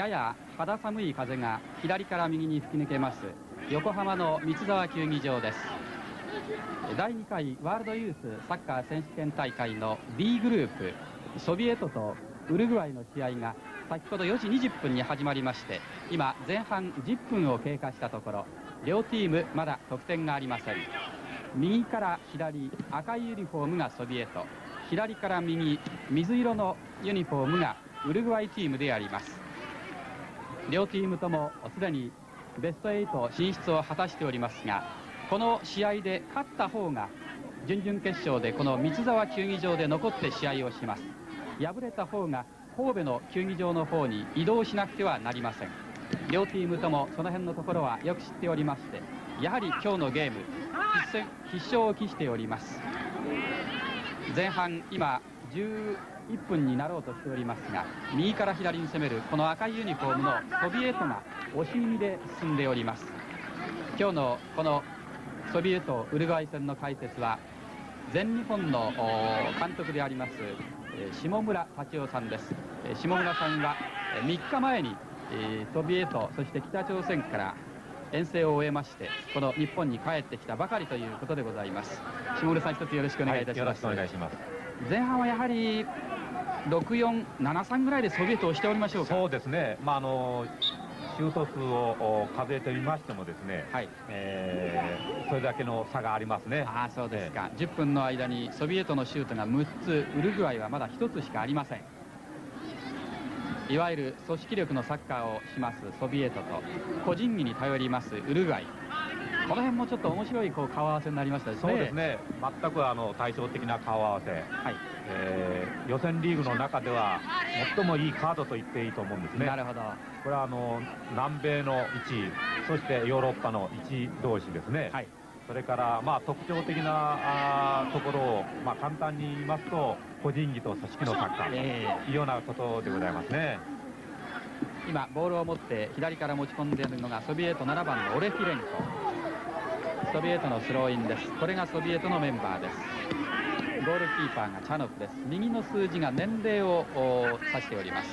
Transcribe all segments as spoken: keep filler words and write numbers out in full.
やや肌寒い風が左から右に吹き抜けます横浜の三沢球技場です。だいにかいワールドユースサッカー選手権大会の B グループ、ソビエトとウルグアイの試合が先ほどよじにじゅっぷんに始まりまして、今前半じゅっぷんを経過したところ、両チームまだ得点がありません。右から左、赤いユニフォームがソビエト、左から右、水色のユニフォームがウルグアイチームであります。両チームともすでにベストエイト進出を果たしておりますが、この試合で勝った方が準々決勝でこの三沢球技場で残って試合をします。敗れた方が神戸の球技場の方に移動しなくてはなりません。両チームともその辺のところはよく知っておりまして、やはり今日のゲーム必戦必勝を期しております。前半今じゅういっぷんになろうとしておりますが、右から左に攻めるこの赤いユニフォームのソビエトが押し気味で進んでおります。今日のこのソビエトウルグアイ戦の解説は全日本の監督であります下村幸男さんです。下村さんはみっかまえにソビエトそして北朝鮮から遠征を終えまして、この日本に帰ってきたばかりということでございます。下村さん、一つよろしくお願いいたします。 はい、よろしくお願いします。 前半はやはりろくよん、ななさんぐらいでソビエトをしておりましょうか。 そうですね、まあ、あのシュート数を数えてみましてもですね、はい、えー、それだけの差がありますね。 ああ、そうですか、えー、じゅっぷんの間にソビエトのシュートがむっつ、ウルグアイはまだひとつしかありません。いわゆる組織力のサッカーをしますソビエトと個人技に頼りますウルグアイ、この辺もちょっと面白いこう顔合わせになりましたですね。 そうですね、全くあの対照的な顔合わせ、はい、えー、予選リーグの中では最もいいカードと言っていいと思うんですね。 なるほど。 これはあの南米のいちい、そしてヨーロッパのいちい同士ですね。はい、それからまあ特徴的なあところを、まあ、簡単に言いますと個人技と組織のサッカーというようなことでございますね。 今ボールを持って左から持ち込んでいるのがソビエトななばんのオレフィレンコ。ソビエトのスローインです。これがソビエトのメンバーです。ゴールキーパーがチャノフです。右の数字が年齢を指しております。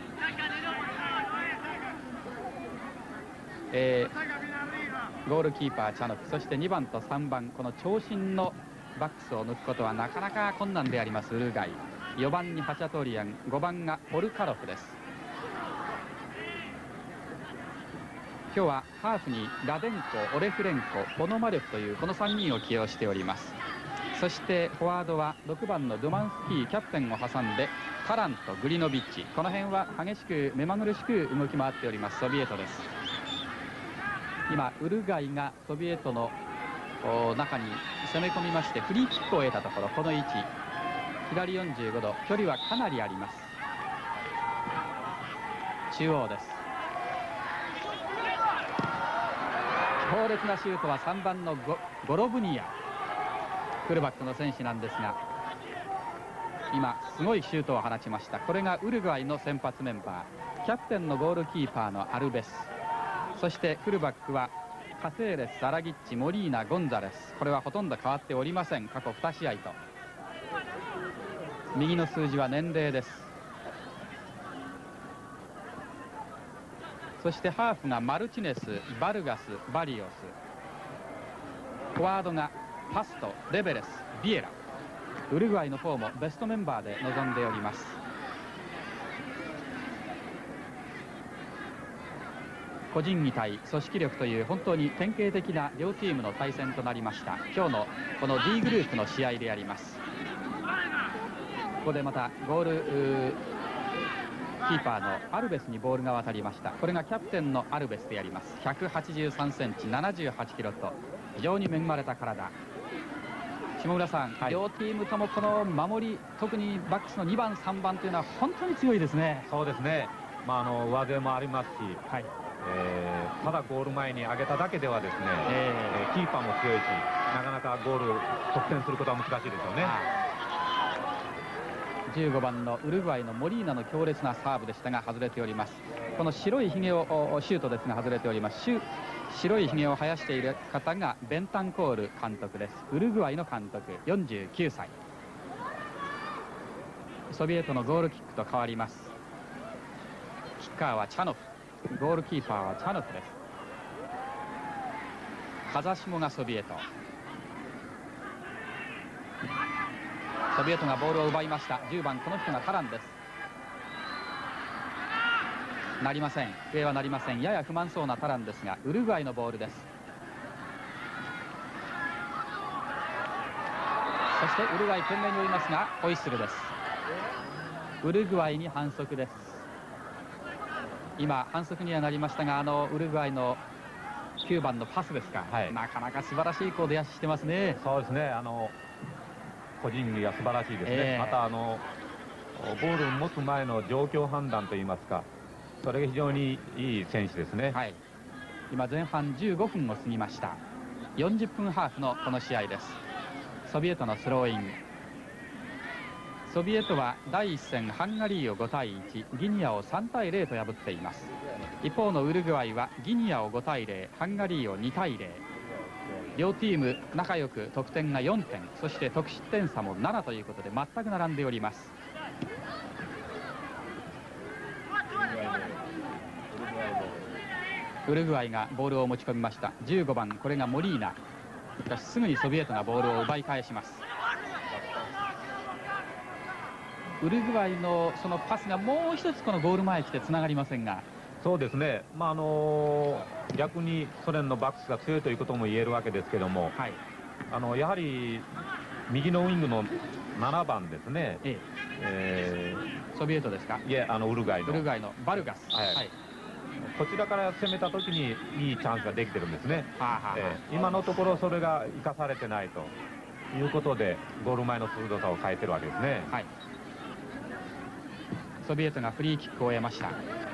えー、ゴールキーパーチャノフ、そしてにばんとさんばん、この長身のバックスを抜くことはなかなか困難でありますウルグアイ。よばんにハチャトリアン、ごばんがポルカロフです。今日はハーフにラデンコ、オレフレンコ、ポノマレフというこのさんにんを起用しております。そしてフォワードはろくばんのドマンスキー、キャプテンを挟んでタラント、グリノビッチ、この辺は激しく目まぐるしく動き回っておりますソビエトです。今ウルグアイがソビエトの中に攻め込みましてフリーキックを得たところ、この位置左よんじゅうごど、距離はかなりあります。中央です。強烈なシュートはさんばんの ゴ, ゴロブニア、フルバックの選手なんですが、今すごいシュートを放ちました。これがウルグアイの先発メンバー、キャプテンのゴールキーパーのアルベス、そしてフルバックはカセーレス、サラギッチ、モリーナ、ゴンザレス、これはほとんど変わっておりません。過去に試合と。右の数字は年齢です。そしてハーフがマルチネス、バルガス、バリオス、フォワードがパスト、レベレス、ビエラ。ウルグアイの方もベストメンバーで臨んでおります。個人技対組織力という本当に典型的な両チームの対戦となりました今日のこの D グループの試合であります。ここでまたゴールキーパーのアルベスにボールが渡りました。これがキャプテンのアルベスであります。ひゃくはちじゅうさんセンチ、ななじゅうはちキロと非常に恵まれた体。下村さん、はい、両チームともこの守り、特にバックスのにばんさんばんというのは本当に強いですね。 そうですね、まあ、あの上背もありますし、はい、えー、ただゴール前に上げただけではですね、えー、キーパーも強いし、なかなかゴール得点することは難しいですよね。 じゅうごばんのウルグアイのモリーナの強烈なサーブでしたが外れております。この白いひげをシュートですが外れております。白いひげを生やしている方がベンタンコール監督です。ウルグアイの監督、よんじゅうきゅうさい。ソビエトのゴールキックと変わります。キッカーはチャノフ、ゴールキーパーはチャノフです。風下がソビエト。ソビエトがボールを奪いました。じゅうばん、この人がタランです。なりません、笛はなりません。やや不満そうなタランですが、ウルグアイのボールです。そしてウルグアイ懸命に追いますがホイッスルです。ウルグアイに反則です。今反則にはなりましたが、あのウルグアイのきゅうばんのパスですか、はい、なかなか素晴らしいこう出足してますね。 そうですね、あの個人技が素晴らしいですね、えー、またあのボールを持つ前の状況判断といいますか、それが非常にいい選手ですね。はい、 今前半じゅうごふんを過ぎました。よんじゅっぷんハーフのこの試合です。ソビエトのスローイン。ソビエトはだいいっ戦ハンガリーをごたいいち、ギニアをさんたいゼロと破っています。一方のウルグアイはギニアをごたいゼロ、ハンガリーをにたいゼロ。両チーム仲良く得点がよんてん、そして得失点差もななということで全く並んでおります。ウルグアイがボールを持ち込みました。じゅうごばん、これがモリーナ。しかしすぐにソビエトがボールを奪い返します。ウルグアイのそのパスがもう一つこのゴール前来てつながりませんが。 そうですね、まああのー、逆にソ連のバックスが強いということも言えるわけですけども、はい、あのやはり右のウイングのななばんですね、えええー、ソビエトですか。 いえ、あのウルグアイのウルグアイのバルガス、はいはい、 こちらから攻めた時にいいチャンスができてるんですね。えー、今のところそれが生かされてないということでゴール前の鋭さを変えてるわけですね。はい、 ソビエトがフリーキックを得ました。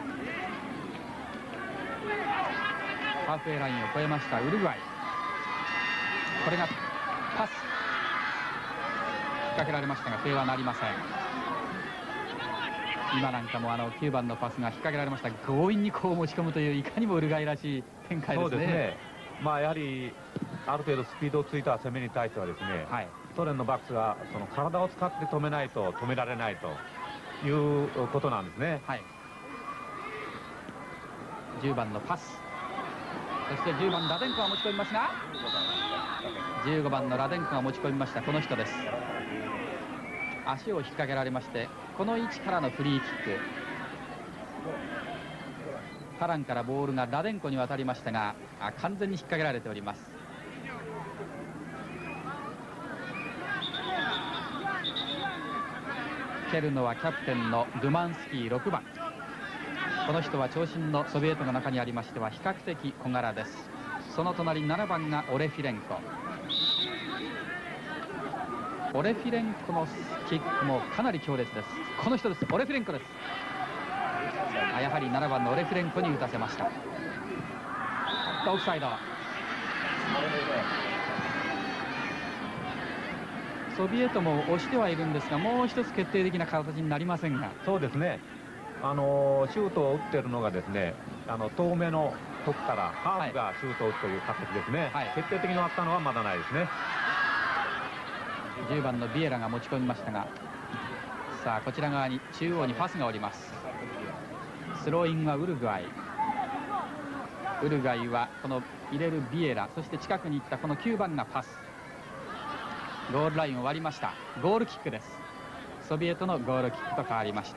ハーフウェイラインを越えましたウルグアイ。これがパス、引っ掛けられましたが笛はなりません。今なんかもあのきゅうばんのパスが引っ掛けられました。強引にこう持ち込むといういかにもウルグアイらしい展開ですね。そうですね、 まあやはりある程度スピードをついた攻めに対してはですね、はい、ソ連のバックスがその体を使って止めないと止められないということなんですね。はい、 じゅうばんのパス、そしてじゅうばんラデンコが持ち込みますが、じゅうごばんのラデンコが持ち込みました。この人です。足を引っ掛けられまして、この位置からのフリーキック、タランからボールがラデンコに渡りましたが、あ完全に引っ掛けられております。蹴るのはキャプテンのドゥマンスキーろくばん。この人は長身のソビエトの中にありましては比較的小柄です。その隣ななばんがオレフィレンコ。オレフィレンコのキックもかなり強烈です。この人です、オレフィレンコです。あやはりななばんのオレフィレンコに打たせました。オフサイド。ソビエトも押してはいるんですが、もう一つ決定的な形になりませんが。 そうですね、あのシュートを打ってるのがですね、あの遠目のとこからハーフがシュートを打つという形ですね。はい、決定的にあったのはまだないですね。 じゅうばんのビエラが持ち込みましたが、さあこちら側に中央にパスがおります。スローインはウルグアイ。ウルグアイはこの入れるビエラ、そして近くに行ったこのきゅうばんがパス。ゴールラインを割りました。ゴールキックです。ソビエトのゴールキックと変わりました。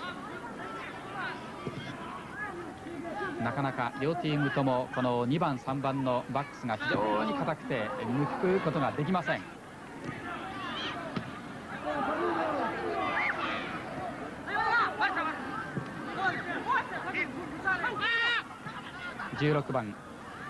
なかなか両チームともこのにばんさんばんのバックスが非常に硬くて抜くことができません。じゅうろくばん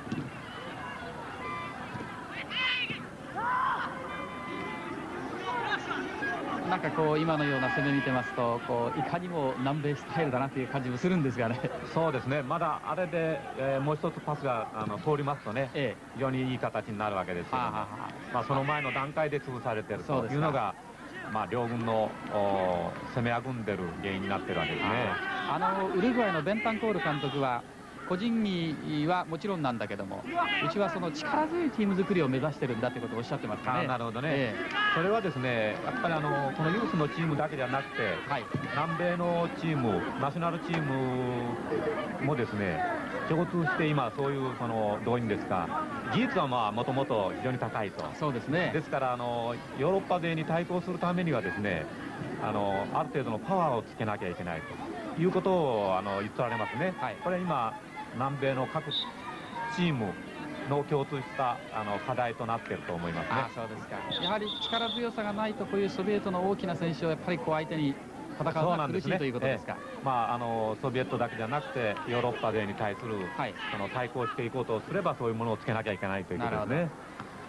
なんかこう今のような攻め見てますと、こういかにも南米スタイルだなという感じもするんですがね。 そうですね、まだあれで、えー、もう一つパスがあの通りますとね、ええ、非常にいい形になるわけですけども、まあその前の段階で潰されているというのが、まあ両軍の攻めあぐんでる原因になってるわけですね。 あのウルグアイのベンタンコール監督は個人技はもちろんなんだけども、うちはその力強いチーム作りを目指してるんだということをおっしゃってますね。 なるほどね、えー、それはですね、やっぱりあのこのユースのチームだけではなくて、はい、南米のチーム、ナショナルチームもですね、共通して今、そういうそのどういうんですか、技術はまあもともと非常に高いと。 そうですね。 ですからあのヨーロッパ勢に対抗するためにはですね、あのある程度のパワーをつけなきゃいけないということをあの言っておられますね。はい、これ今南米の各チームの共通したあの課題となっていると思いますね。 あ、そうですか。やはり力強さがないと、こういうソビエトの大きな選手をやっぱりこう相手に戦うのは苦しいということですか。 ええ、まああのソビエトだけじゃなくてヨーロッパ勢に対する、はい、その対抗していこうとすればそういうものをつけなきゃいけないということですね。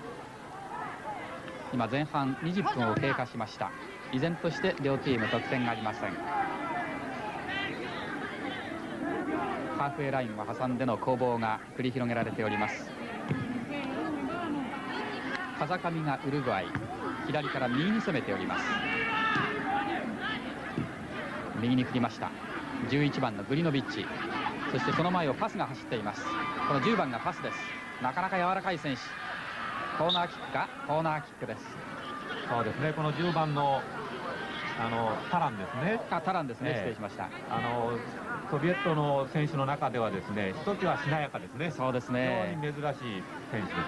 今前半にじゅっぷんを経過しました。依然として両チーム得点がありません。ハーフウェイラインを挟んでの攻防が繰り広げられております。風上がウルグアイ、左から右に攻めております。右に振りました。じゅういちばんのグリノビッチ、そしてその前をパスが走っています。このじゅうばんがパスです。なかなか柔らかい選手。コーナーキックか、コーナーキックです。 そうですね、このじゅうばんのあのタランですね。 あ、タランですね、えー、失礼しました。 あのソビエトの選手の中ではですね、ひときわしなやかですね。 そうですね。 非常に珍しい選手ですね。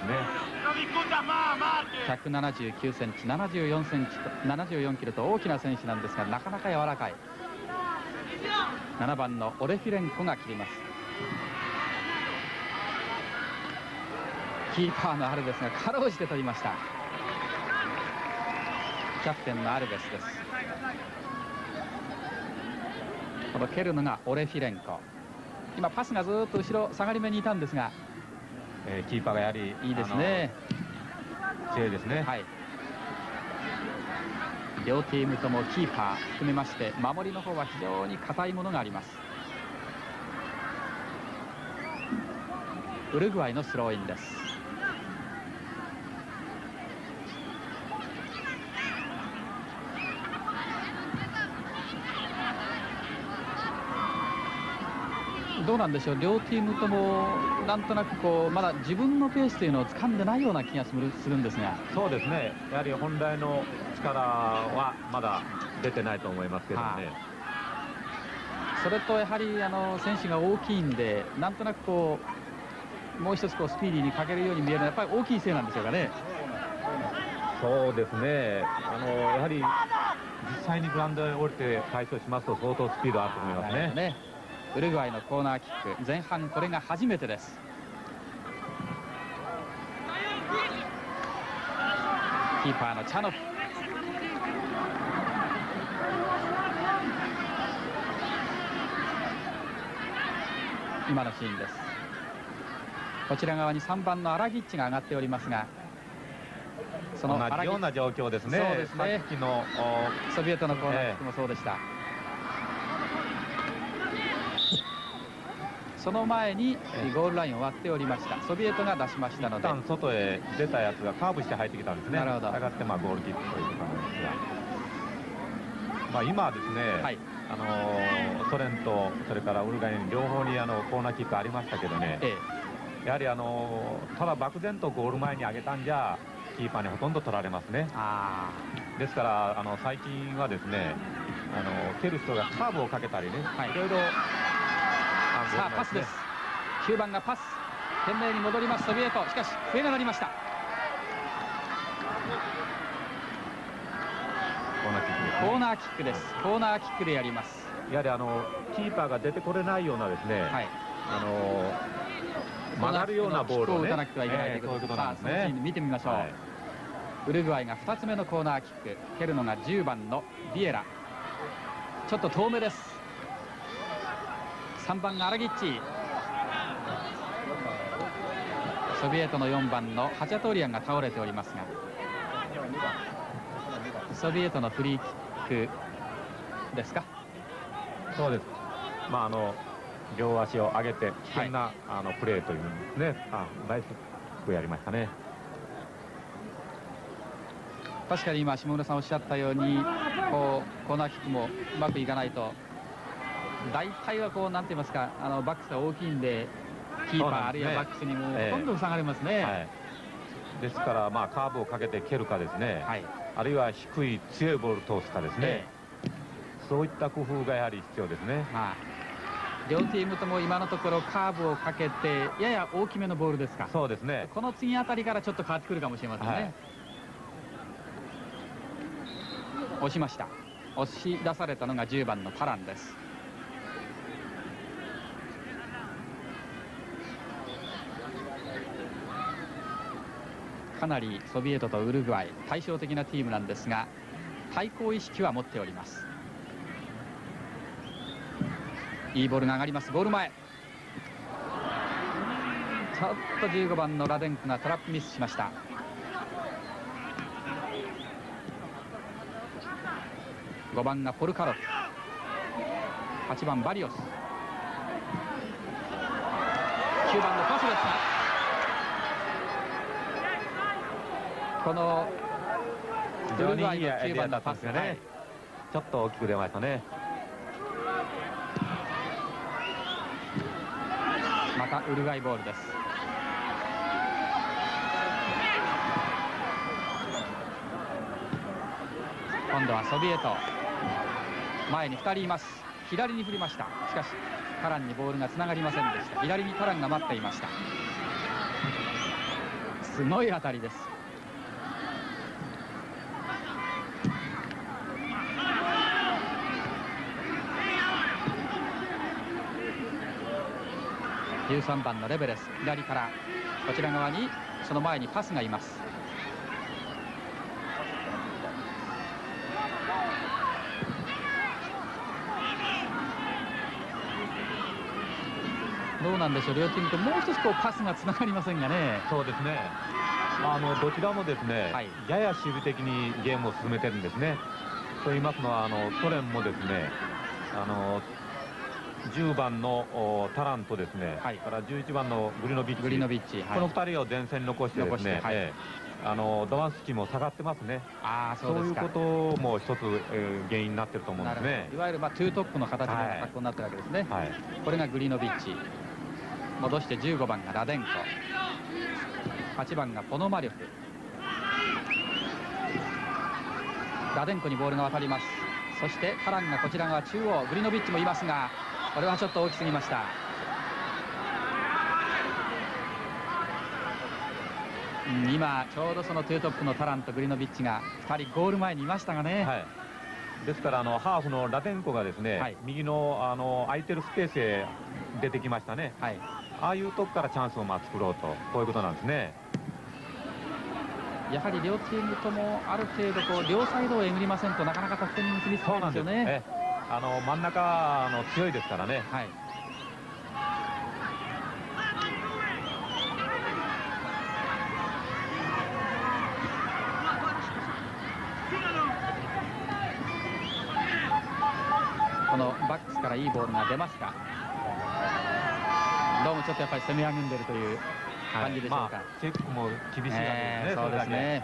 ひゃくななじゅうきゅうセンチ、ななじゅうよんセンチとななじゅうよんキロと大きな選手なんですが、なかなか柔らかい。ななばんのオレフィレンコが切ります。キーパーのアルベスがかろうじて取りました。キャプテンのアルベスです。この蹴るのがオレフィレンコ。今パスがずっと後ろ下がり目にいたんですが、 えー、キーパーがやはりいいですね。 強いですね。 はい。両チームともキーパー含めまして守りの方は非常に堅いものがあります。ウルグアイのスローインです。どうなんでしょう、両チームともなんとなくこうまだ自分のペースというのを掴んでないような気がするするんですが。そうですね、 やはり本来の力はまだ出てないと思いますけどね。はあ、それとやはりあの選手が大きいんで、なんとなくこうもう一つこうスピーディーにかけるように見えるのはやっぱり大きいせいなんでしょうかね。 そうですね、あのやはり実際にグラウンドへ降りて対処しますと相当スピードあると思いますね。ね、 ウルグアイのコーナーキック、前半これが初めてです。キーパーのチャノフ、今のシーンです。こちら側にさんばんのアラギッチが上がっておりますが、 その同じような状況ですね。そうですね、さっきのソビエトのコーナーキックもそうでした。その前にゴールラインを割っておりました。ソビエトが出しましたので、 一旦外へ出たやつがカーブして入ってきたんですね。 なるほど。 したがってまあゴールキックということなんですが、まあ今はですね、はい、あのソ連とそれからウルグアイ両方にあのコーナーキックありましたけどね、ええ、やはりあのただ漠然とゴール前に上げたんじゃキーパーにほとんど取られますね。あですからあの最近はですね、あの蹴る人がカーブをかけたりね、はい、いろいろ。 さあパスです。きゅうばんがパス、懸命に戻りますソビエト。しかし笛が鳴りました。コーナーキックです。コーナーキックでやります。 やはりあのキーパーが出てこれないようなですね、はい、あの曲がるようなボールを、ね、 打たなくてはいけないということです。さあそのシーン見てみましょう。はい、ウルグアイがふたつめのコーナーキック、蹴るのがじゅうばんのビエラ。ちょっと遠めです。さんばんがアラギッチ、ソビエトのよんばんのハチャトーリアンが倒れておりますが、ソビエトのフリーキックですか。 そうです。まああの両足を上げて危険な、はい、あのプレーというんですね。あ、バイスクやりましたね。 確かに今下村さんおっしゃったように、こうコーナーキックもうまくいかないと大体はこうなんて言いますか、あのバックスが大きいんでキーパー、ね、あるいはバックスにもほとんど塞がれますね、えーはい、 ですからまあカーブをかけて蹴るかですね、はい、あるいは低い強いボール通すかですね、えー、そういった工夫がやはり必要ですね。まあ両チームとも今のところカーブをかけてやや大きめのボールですか。 そうですね。 この次あたりからちょっと変わってくるかもしれませんね、はい、押しました。押し出されたのがじゅうばんのタランです。かなりソビエトとウルグアイ対照的なチームなんですが対抗意識は持っております。いいボールが上がります。ゴール前ちょっとじゅうごばんのラデンコがトラップミスしました。ごばんがポルカロフ、はちばんバリオス、きゅうばんのパスですがこのウルグアイのきゅうばんのパスがねちょっと大きく出ましたね。 またウルグアイボールです。今度はソビエト前にふたりいます。左に振りました。しかしタランにボールがつながりませんでした。左にタランが待っていました。すごい当たりです。じゅうさんばんのレベレス左からこちら側にその前にパスがいます。どうなんでしょう、両チームともう一つこうパスがつながりませんがね。 そうですね、あのどちらもですね、はい、やや守備的にゲームを進めてるんですね。と言いますのはあのソ連もですねあのじゅうばんのタランとですね、はい、からじゅういちばんのグリノビッチ、グリノビッチ、はい、このふたりを前線に残してですね、はい、えー、あのドマンスキーも下がってますね。あー、そうですか。そういうことも一つ、えー、原因になってると思うんですね。 いわゆる、まあ、ツートップの形の格好になってるわけですね、はい、これがグリノビッチ、戻してじゅうごばんがラデンコ、はちばんがポノマリョフ、ラデンコにボールが渡ります。そしてタランがこちら側中央、グリノビッチもいますがこれはちょっと大きすぎました。うん、今ちょうどそのツートップのタランとグリノビッチがふたりゴール前にいましたがね、はい、 ですからあのハーフのラデンコがですね、はい、右のあの空いてるスペースへ出てきましたね、はい、ああいうとこからチャンスをまあ作ろうと、こういうことなんですね。 やはり両チームともある程度こう両サイドをえぐりませんとなかなか得点に結びつかないんですよね。 あの真ん中の強いですからね、はい、 このバックスからいいボールが出ますか。どうもちょっとやっぱり攻めあぐんでるという感じでしょうか、はい、まあ、 チェックも厳しいわけですね、えー、そうですね。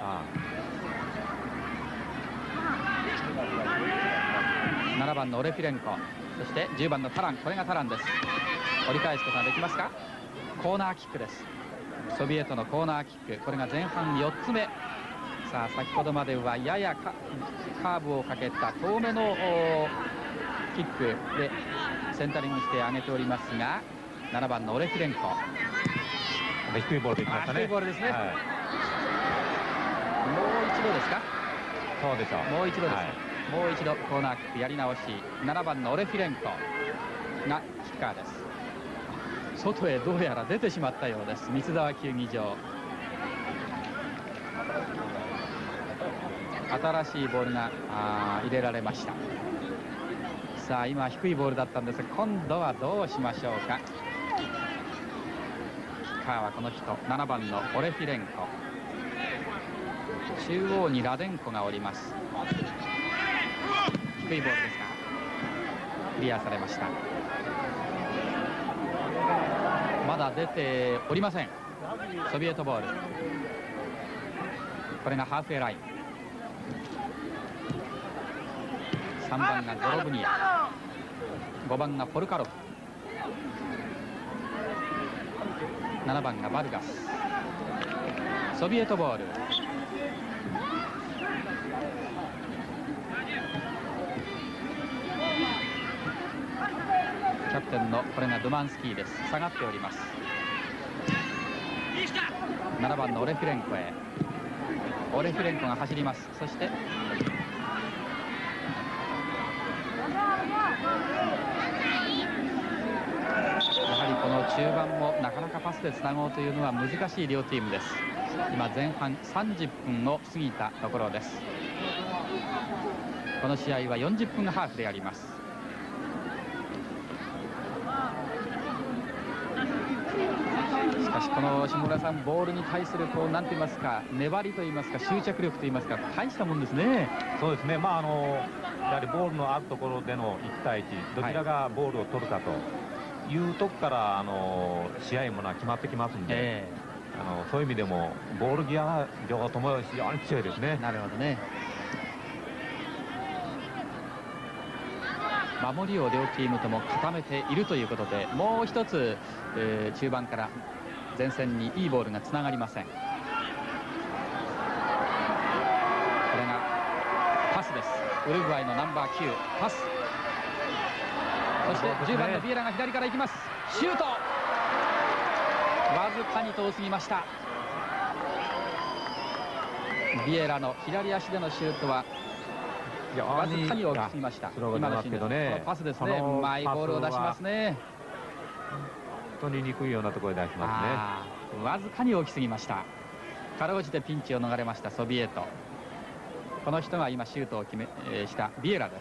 ななばんのオレフィレンコ、そしてじゅうばんのタラン、これがタランです。折り返すことができますか。コーナーキックです。ソビエトのコーナーキック、これが前半よっつめ。さあ先ほどまではややカーブをかけた遠めのキックでセンタリングして上げておりますが、ななばんのオレフィレンコ、 低いボールでいきましたね。 低いボールですね、はい、もう一度ですか。 そうでしょう、 もう一度です、はい、もう一度コーナーキックやり直し、ななばんのオレフィレンコがキッカーです。外へどうやら出てしまったようです、三沢球技場。新しいボールが入れられました。さあ今低いボールだったんですが、今度はどうしましょうか。キッカーはこの人、ななばんのオレフィレンコ、中央にラデンコがおります。低いボールですがクリアされました。まだ出ておりません、ソビエトボール。これがハーフウェイライン。さんばんがゴロブニア、 ごばんがポルカロフ、ななばんがバルガス。ソビエトボール。キャプテンのこれがドゥマンスキーです。下がっております。ななばんのオレフィレンコへ。オレフィレンコが走ります。そしてやはりこの中盤もなかなかパスでつなごうというのは難しい両チームです。今前半さんじゅっぷんを過ぎたところです。この試合はよんじゅっぷんハーフでやります。しかしこの下村さん、ボールに対するこうなんて言いますか、粘りと言いますか、執着力と言いますか、大したもんですね。 そうですね。まああのやはりボールのあるところでのいち対いち、どちらがボールを取るかというとこからあの試合ものは決まってきますんで、えー、あのそういう意味でもボールギア両方とも非常に強いですね。 なるほどね。守りを両チームとも固めているということで、もう一つ、えー、中盤から前線にいいボールがつながりません。これがパスです。ウルグアイのナンバーきゅう、パス。そしてじゅうばんのビエラが左から行きます。シュート、わずかに遠すぎました。ビエラの左足でのシュートはわずかに大きすぎました。今のシーンのパスですね。うまいボールを出しますね。 本当に憎いようなところで出しますね。わずかに大きすぎました。かろうじてピンチを逃れましたソビエト。この人が今シュートを決め、えー、したビエラです。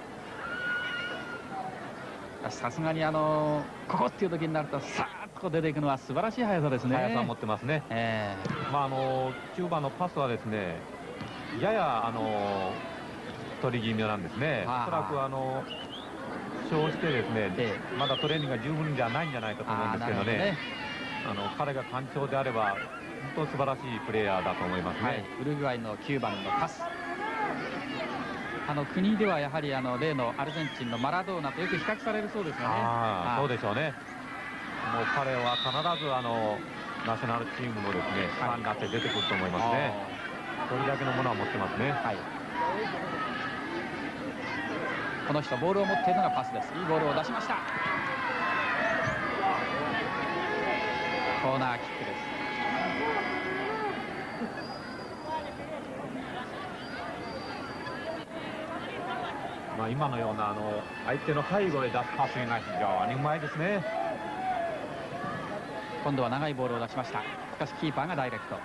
さすがにあのここっていう時になるとさーっと出ていくのは素晴らしい速さですね。 速さを持ってますね。えー、まああの中盤のパスはですね、ややあの取り気味なんですね。おそらくあの負傷してですね、ええ、まだトレーニングが十分じゃないんじゃないかと思うんですけどね。ね、あの彼が完調であれば本当素晴らしいプレーヤーだと思いますね。はい、 ウルグアイのきゅうばんのパス。あの国ではやはりあの例のアルゼンチンのマラドーナとよく比較されるそうですよね。 ああ、そうでしょうね。もう彼は必ずあのナショナルチームのですね、ファンになって出てくると思いますね。それだけのものは持ってますね。はい、 この人ボールを持っているのがパスです。いいボールを出しました。コーナーキックです。 まあ今のようなあの相手の背後へ出すパスが非常にうまいですね。 今度は長いボールを出しました。しかしキーパーがダイレクト。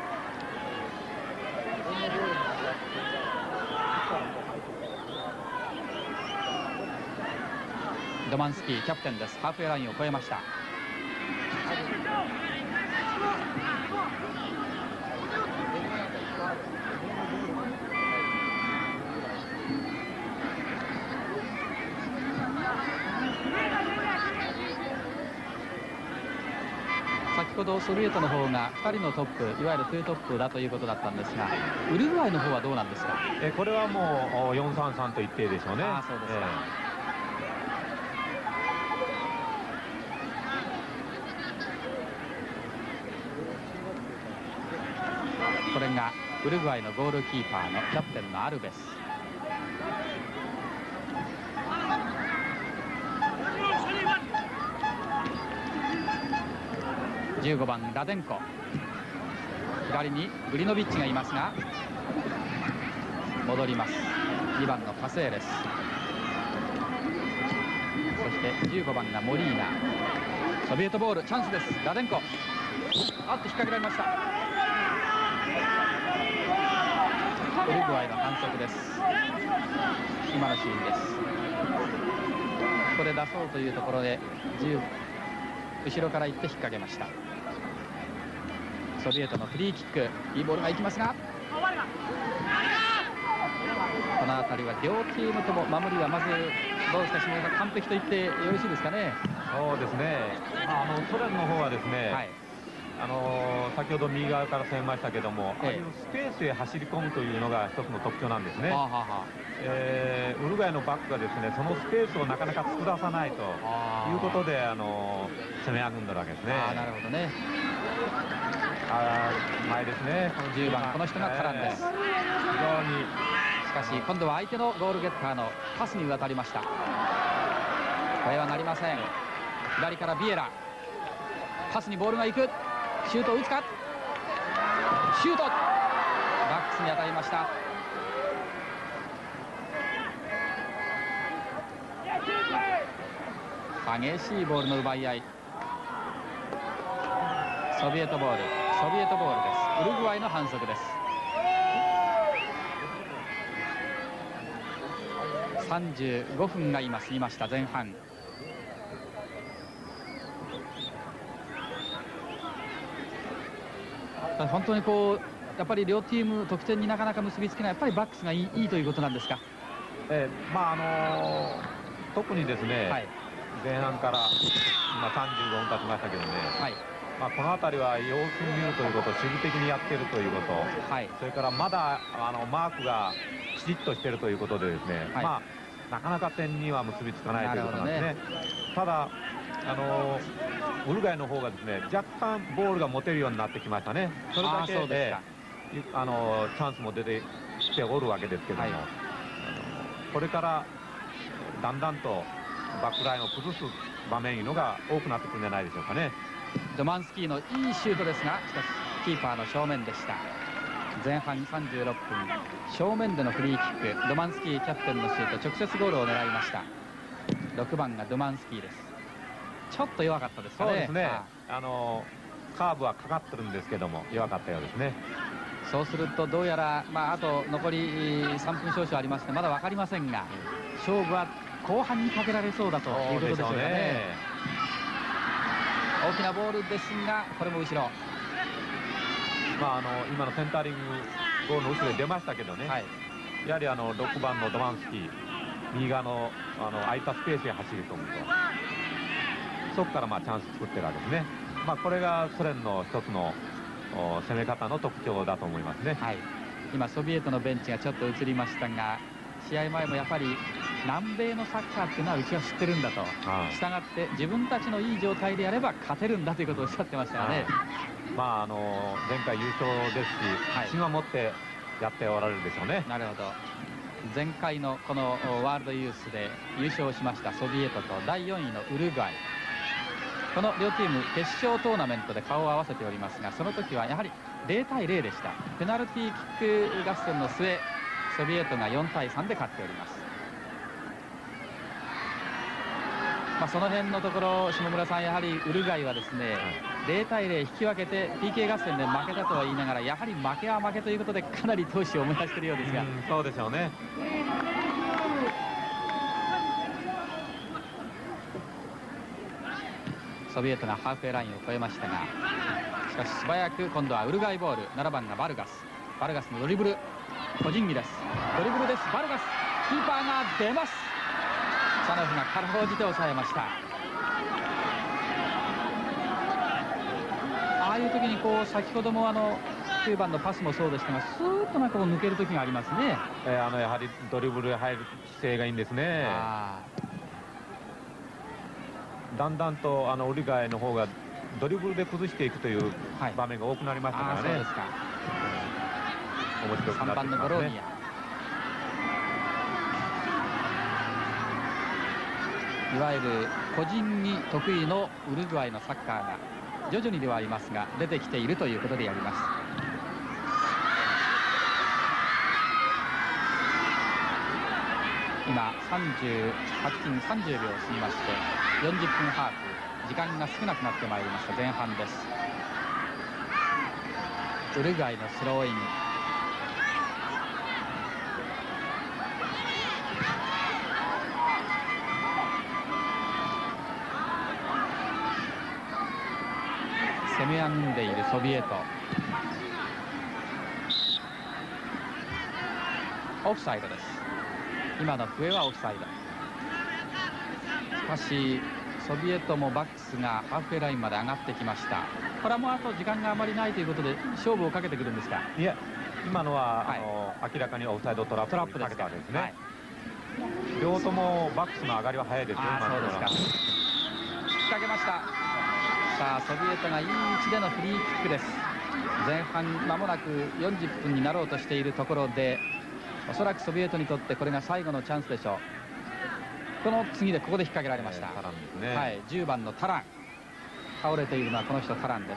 ドマンスキーキャプテンです。ハーフウェイラインを越えました。先ほどソビエトの方がふたりのトップ、いわゆるツートップだということだったんですが、ウルグアイの方はどうなんですか。 えこれはもうよんさんさんと一定でしょうね。ああ、そうですか。 えー、これがウルグアイのゴールキーパーのキャプテンのアルベス。じゅうごばんラデンコ、左にグリノビッチがいますが戻ります。にばんのパセーレス、そしてじゅうごばんがモリーナ。ソビエトボール、チャンスです。ラデンコ、あっと引っ掛けられました。ウルグアイの反則です。今のシーンです。ここで出そうというところでじゅう後ろから行って引っ掛けました。ソビエトのフリーキック、いいボールが行きますが、この辺りは両チームとも守りはまずどうですか、下村さん、完璧と言ってよろしいですかね。 そうですね、あのソ連の方はですね、はい、 あのー、先ほど右側から攻めましたけども、ええ、ああいうスペースへ走り込むというのが一つの特徴なんですね。はあはあ、えー、ウルグアイのバックがですね、そのスペースをなかなか作らさないということで、あのー、攻めあぐんだわけですね。 あ、なるほどね。 あ、前ですね。 このじゅうばん、この人がカランです。えー、非常にしかし今度は相手のゴールゲッターのパスに渡りました。これはなりません。左からビエラ、パスにボールが行く。シュートを打つか。シュート、バックスに当たりました。激しいボールの奪い合い。ソビエトボール、ソビエトボールです。ウルグアイの反則です。さんじゅうごふんが今過ぎました、前半。本当にこうやっぱり両チーム得点になかなか結びつけない、やっぱりバックスがいい、いいということなんですか。 えー、まああのー、特にですね、はい、前半から今さんじゅうごふん経ちましたけどね、はい、まあこの辺りは様子を見るということ、守備的にやっているということ、はい、それからまだあのマークがきちっとしているということでですね、はい、まあなかなか点には結びつかないということなんですね。ただあのウルグアイの方がですね、若干ボールが持てるようになってきましたね。それだけであのチャンスも出てきておるわけですけども、はい、あのこれからだんだんとバックラインを崩す場面いうのが多くなってくるんじゃないでしょうかね。 ドマンスキーのいいシュートですが、しかしキーパーの正面でした。前半さんじゅうろっぷん、正面でのフリーキック、ドマンスキーキャプテンのシュート、直接ゴールを狙いました。ろくばんがドマンスキーです。ちょっと弱かったですかね。そうですね。ああのカーブはかかってるんですけども弱かったようですね。 そうするとどうやら、まあ、あと残りさんぷん少々ありますのでまだ分かりませんが、勝負は後半にかけられそうだということでしょうかね。大きなボールですがこれも後ろ、 まあ、あの今のセンタリングゴールの後ろに出ましたけどね、はい、やはりあのろくばんのドマンスキー右側のあの空いたスペースへ走り込むと、そこからまあチャンス作ってるわけですね。まあ、これがソ連の一つの攻め方の特徴だと思いますね。はい、 今ソビエトのベンチがちょっと映りましたが、試合前もやっぱり南米のサッカーっていうのはうちは知ってるんだと、したがって自分たちのいい状態でやれば勝てるんだということをおっしゃってましたよね。 まああの前回優勝ですし、自信を持ってやっておられるでしょうね。 なるほど。前回のこのワールドユースで優勝しましたソビエトとだいよんいのウルグアイ、この両チーム決勝トーナメントで顔を合わせておりますが、その時はやはりゼロたいゼロでした。ペナルティーキック合戦の末、ソビエトがよんたいさんで勝っております。まあその辺のところ下村さん、やはりウルグアイはですね、ゼロたいゼロ引き分けて ピーケー 合戦で負けたとは言いながら、やはり負けは負けということでかなり闘志を燃やしているようですが。 そうでしょうね。 ソビエトがハーフウェイラインを越えましたが、しかし素早く今度はウルグアイボール、ななばんがバルガス、バルガスのドリブル、個人技です、ドリブルです、バルガス、キーパーが出ます。サノフがかろうじて抑えました。ああいう時にこう先ほどもあのきゅうばんのパスもそうでしたが、スーッとなんかこう抜ける時がありますね。 えー、あのやはりドリブルへ入る姿勢がいいんですね。あだんだんとあのウルグアイの方がドリブルで崩していくという場面が多くなりましたからね。そうですか。面白くなってきますね。さんばんのボローニア、いわゆる個人に得意のウルグアイのサッカーが徐々にではありますが出てきているということであります。今さんじゅうはちふんさんじゅうびょうを過ぎましてよんじゅっぷんハーフ、時間が少なくなってまいりました前半です。ウルグアイのスローイン、攻めあぐんでいるソビエト、オフサイドです。今の笛はオフサイド。しかしソビエトもバックスがハーフウェイラインまで上がってきました。 これはもうあと時間があまりないということで勝負をかけてくるんですか？ いや、今のは、はい、あの明らかにオフサイドトラップにかけたわけですね。はい、両ともバックスの上がりは早いですよ。 あ、そうですか。引っ掛けました。さあソビエトがいい位置でのフリーキックです。前半間もなくよんじゅっぷんになろうとしているところで、おそらくソビエトにとってこれが最後のチャンスでしょう。この次でここで引っ掛けられました。 タランですね。 はい、じゅうばんのタラン、倒れているのはこの人タランです。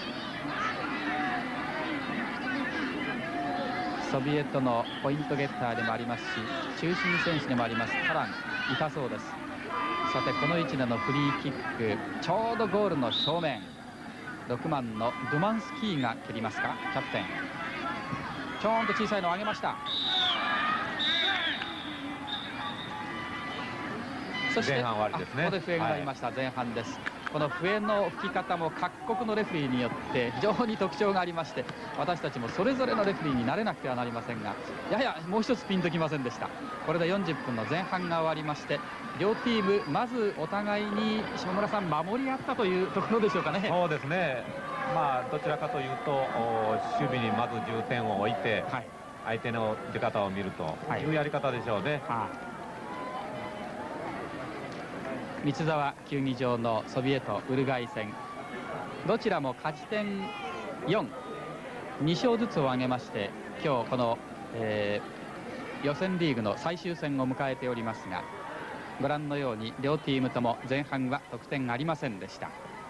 ソビエトのポイントゲッターでもありますし、中心選手でもありますタラン、痛そうです。さてこの位置でのフリーキック、ちょうどゴールの正面、ろくばんのドゥマンスキーが蹴りますか、キャプテン。ちょーんと小さいのを上げました。そして前半終わりですね。ここで笛が鳴りました。はい、前半です。この笛の吹き方も各国のレフェリーによって非常に特徴がありまして、私たちもそれぞれのレフェリーになれなくてはなりませんが、ややもう一つピンときませんでした。これでよんじゅっぷんの前半が終わりまして、両チームまずお互いに下村さん守り合ったというところでしょうかね。 そうですね。まあどちらかというと守備にまず重点を置いて、はい、相手の出方を見るというやり方でしょうね。はい、 三沢球技場のソビエトウルグアイ戦、どちらも勝ち点よん、に勝ずつを挙げまして、今日この、えー、予選リーグの最終戦を迎えておりますが、ご覧のように両チームとも前半は得点がありませんでした。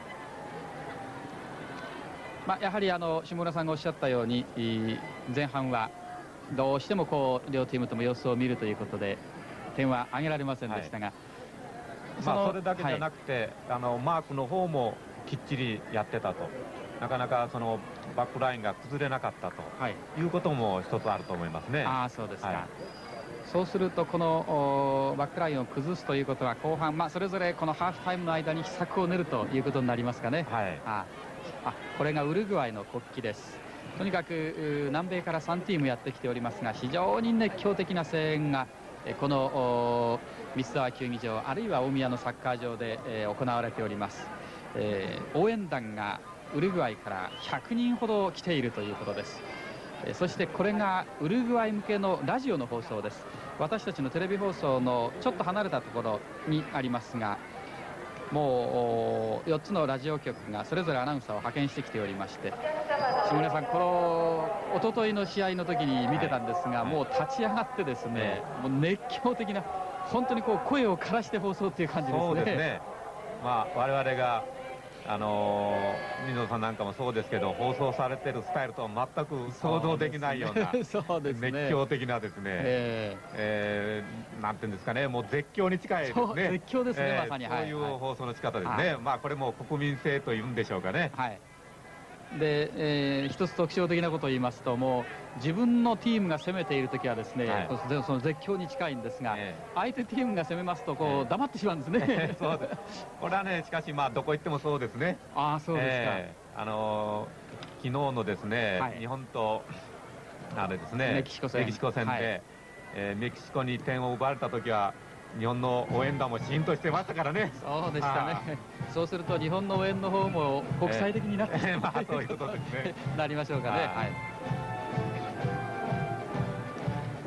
まあ、やはりあの下村さんがおっしゃったように、前半はどうしてもこう両チームとも様子を見るということで点は挙げられませんでしたが、はい、 まあそれだけじゃなくて、はい、あのマークの方もきっちりやってたと、なかなかそのバックラインが崩れなかったと、はい、いうことも一つあると思いますね。 ああ、そうですか。はい、そうするとこのバックラインを崩すということは後半、まあ、それぞれこのハーフタイムの間に秘策を練るということになりますかね。はい、ああ、これがウルグアイの国旗です。とにかく南米からさんチームやってきておりますが、非常に熱狂的な声援がこの三沢球技場、あるいは大宮のサッカー場で、えー、行われております。えー、応援団がウルグアイからひゃくにんほど来ているということです。えー、そしてこれがウルグアイ向けのラジオの放送です。私たちのテレビ放送のちょっと離れたところにありますが、もうよっつのラジオ局がそれぞれアナウンサーを派遣してきておりまして、下村さん、この一昨日の試合の時に見てたんですが、はい、もう立ち上がってですね、はい、もう熱狂的な、本当にこう声を枯らして放送っていう感じですね。 そうですね。まあ我々があのー、水野さんなんかもそうですけど、放送されてるスタイルとは全く想像できないようなそうですね、 熱狂的なですね、えーえー、なんていうんですかね、もう絶叫に近いですね。 絶叫ですね、えー、まさに。 そういう放送の仕方ですね。はい、まあこれも国民性というんでしょうかね。はい、 で、えー、一つ特徴的なことを言いますと、もう自分のチームが攻めているときはですね、はい、その絶叫に近いんですが、えー、相手チームが攻めますとこう、えー、黙ってしまうんですね。えー、そうです。 これはね、しかしまあどこ行ってもそうですね。 ああ、そうですか。 えー、あのー、昨日のですね、はい、日本とあれですね、 メキシコ戦、 メキシコ戦で、はい、えー、メキシコに点を奪われたときは日本の応援団もシーンとしてましたからね。 そうでしたね。そうすると日本の応援の方も国際的になってしまう、えーまあ、 そういうことですね。 なりましょうかね。はい、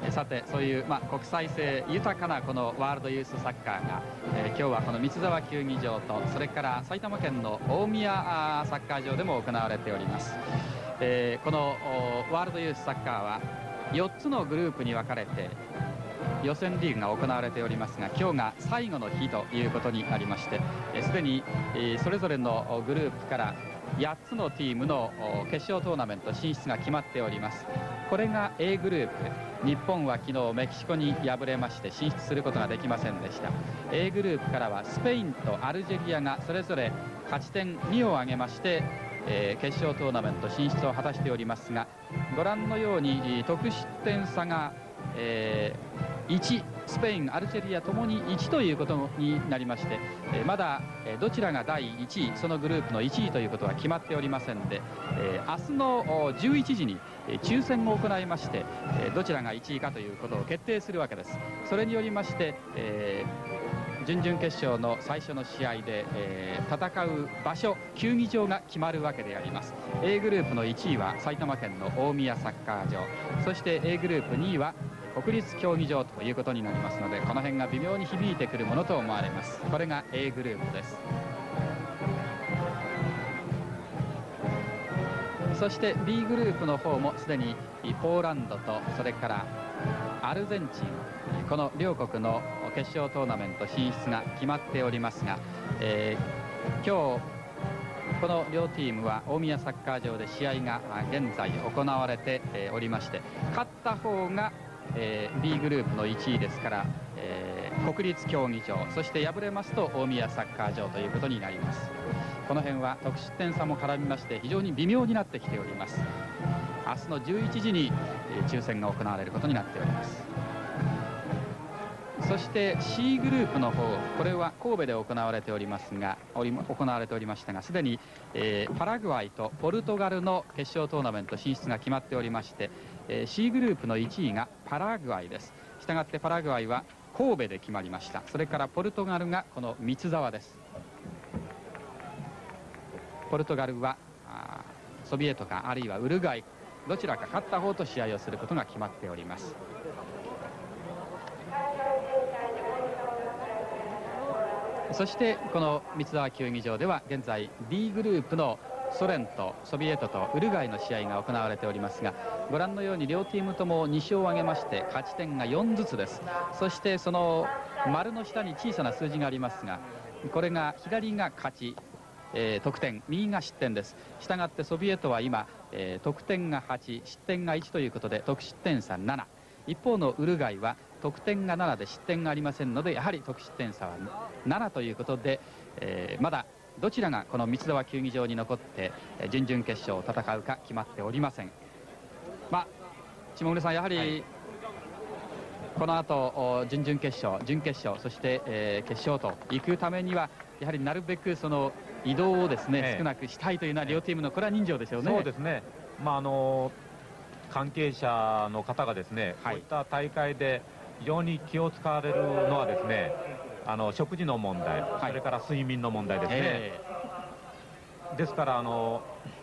さてそういう、まあ、国際性豊かなこのワールドユースサッカーが、えー、今日はこの三沢球技場と、それから埼玉県の大宮サッカー場でも行われております。えー、このワールドユースサッカーはよっつのグループに分かれて予選リーグが行われておりますが、今日が最後の日ということになりまして、すでにそれぞれのグループからやっつのチームの決勝トーナメント進出が決まっております。これが エー グループ、日本は昨日メキシコに敗れまして進出することができませんでした。 エー グループからはスペインとアルジェリアがそれぞれ勝ち点にを挙げまして、えー、決勝トーナメント進出を果たしておりますが、ご覧のように得失点差が、えー、いち、スペイン、アルジェリアともにいちということになりまして、えー、まだ、えー、どちらがだいいちい、そのグループのいちいということは決まっておりませんで、えー、明日のじゅういちじに抽選を行いまして、えー、どちらがいちいかということを決定するわけです。それによりまして、えー準々決勝の最初の試合で、えー、戦う場所、球技場が決まるわけであります。 A グループのいちいは埼玉県の大宮サッカー場、そして A グループにいは国立競技場ということになりますので、この辺が微妙に響いてくるものと思われます。これが A グループです。そして B グループの方もすでにポーランドとそれからアルゼンチン、この両国の決勝トーナメント進出が決まっておりますが、えー、今日この両チームは大宮サッカー場で試合が現在行われておりまして、勝った方が、えー、B グループのいちいですから、えー、国立競技場、そして敗れますと大宮サッカー場ということになります。この辺は得失点差も絡みまして非常に微妙になってきております。明日のじゅういちじに抽選が行われることになっております。そして C グループの方、これは神戸で行われておりますが行われておりましたが、すでに、えー、パラグアイとポルトガルの決勝トーナメント進出が決まっておりまして、えー、C グループのいちいがパラグアイです。したがってパラグアイは神戸で決まりました。それからポルトガルがこの三沢です。ポルトガルはソビエトかあるいはウルグアイ、どちらか勝った方と試合をすることが決まっております。そしてこの三沢球技場では現在 D グループのソ連とソビエトとウルグアイの試合が行われておりますが、ご覧のように両チームともに勝を挙げまして勝ち点がよんずつです。そしてその丸の下に小さな数字がありますが、これが左が勝ち、えー、得点、右が失点です。したがってソビエトは今、えー、得点がはち、失点がいちということで得失点差なな。一方のウルグアイは得点がななで失点がありませんので、やはり得失点差はななということで、えー、まだどちらがこの三沢球技場に残って準々決勝を戦うか決まっておりません。まあ下村さん、やはり、はい、この後準々決勝、準決勝、そして、えー、決勝と行くためにはやはりなるべくその移動をですね、ええ、少なくしたいというのは両チームのこれは人情でしょうね。 そうですね。まああの関係者の方がですね、はい、こういった大会で非常に気を使われるのはですね、あの食事の問題、はい、それから睡眠の問題ですね。えー、ですからあの、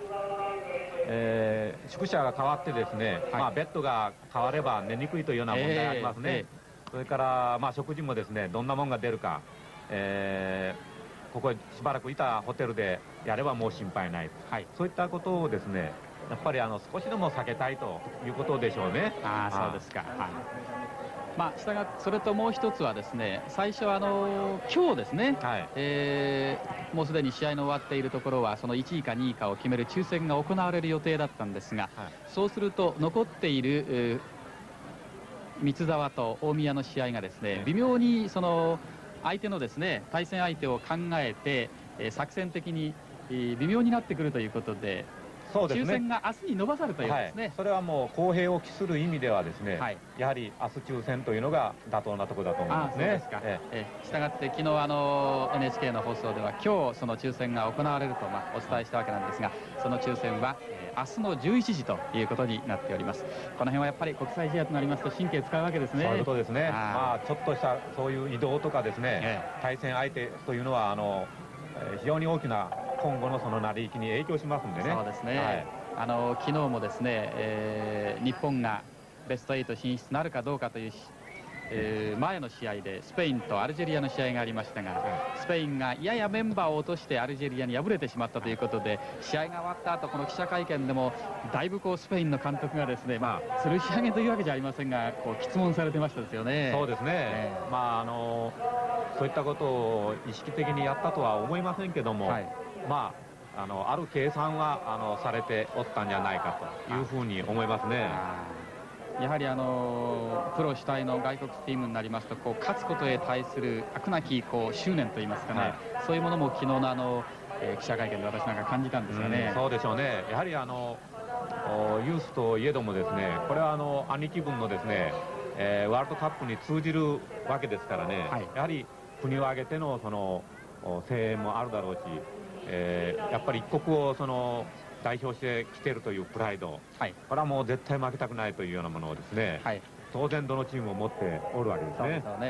えー、宿舎が変わってですね、はい、まあ、ベッドが変われば寝にくいというような問題がありますね。えーえー、それからまあ食事もですね、どんなもんが出るか、えー、ここしばらくいたホテルでやればもう心配ない、はい、そういったことをですね、やっぱりあの少しでも避けたいということでしょうね。 ああ、そうですか。はい。まあ、したがそれともう一つはですね、最初あの今日ですね、はい、えー、もうすでに試合の終わっているところはそのいちいかにいかを決める抽選が行われる予定だったんですが、はい、そうすると残っている、えー、三沢と大宮の試合がですね、微妙にその相手のですね対戦相手を考えて、えー、作戦的に、えー、微妙になってくるということで。そうですね、抽選が明日に延ばされたようですね。はい、 それはもう公平を期する意味ではですね、はい、やはり明日抽選というのが妥当なところだと思いますね。 したがって昨日あの エヌエイチケー の放送では今日その抽選が行われると、まあ、お伝えしたわけなんですが、その抽選は、えー、明日のじゅういちじということになっております。この辺はやっぱり国際試合となりますと神経使うわけですね。 そういうことですね。まあちょっとしたそういう移動とかですね、えー、対戦相手というのはあの非常に大きな今後のその成り行きに影響しますんでね。 そうですね。はい、あの昨日もですね、えー、日本がベストはち進出なるかどうかという、えー、前の試合でスペインとアルジェリアの試合がありましたが、スペインがややメンバーを落としてアルジェリアに敗れてしまったということで、試合が終わった後この記者会見でもだいぶこうスペインの監督がですね、まあ吊るし上げというわけじゃありませんが、こう質問されてましたですよね。 そうですね、えー、まああのそういったことを意識的にやったとは思いませんけども、はい、まああのある計算はあのされておったんじゃないかというふうに思いますね。 やはりあのプロ主体の外国チームになりますと、こう勝つことへ対する飽くなきこう執念といいますかね、はい、そういうものも昨日のあの、えー、記者会見で私なんか感じたんですよね。 うん、そうでしょうね。やはりあのユースといえどもですね、これはあの兄貴分のですね、えー、ワールドカップに通じるわけですからね、はい、やはり国を挙げてのその声援もあるだろうし、えー、やっぱり一国をその代表してきているというプライド、はい、これはもう絶対負けたくないというようなものをですね、はい、当然どのチームも持っておるわけですね。そうですよね。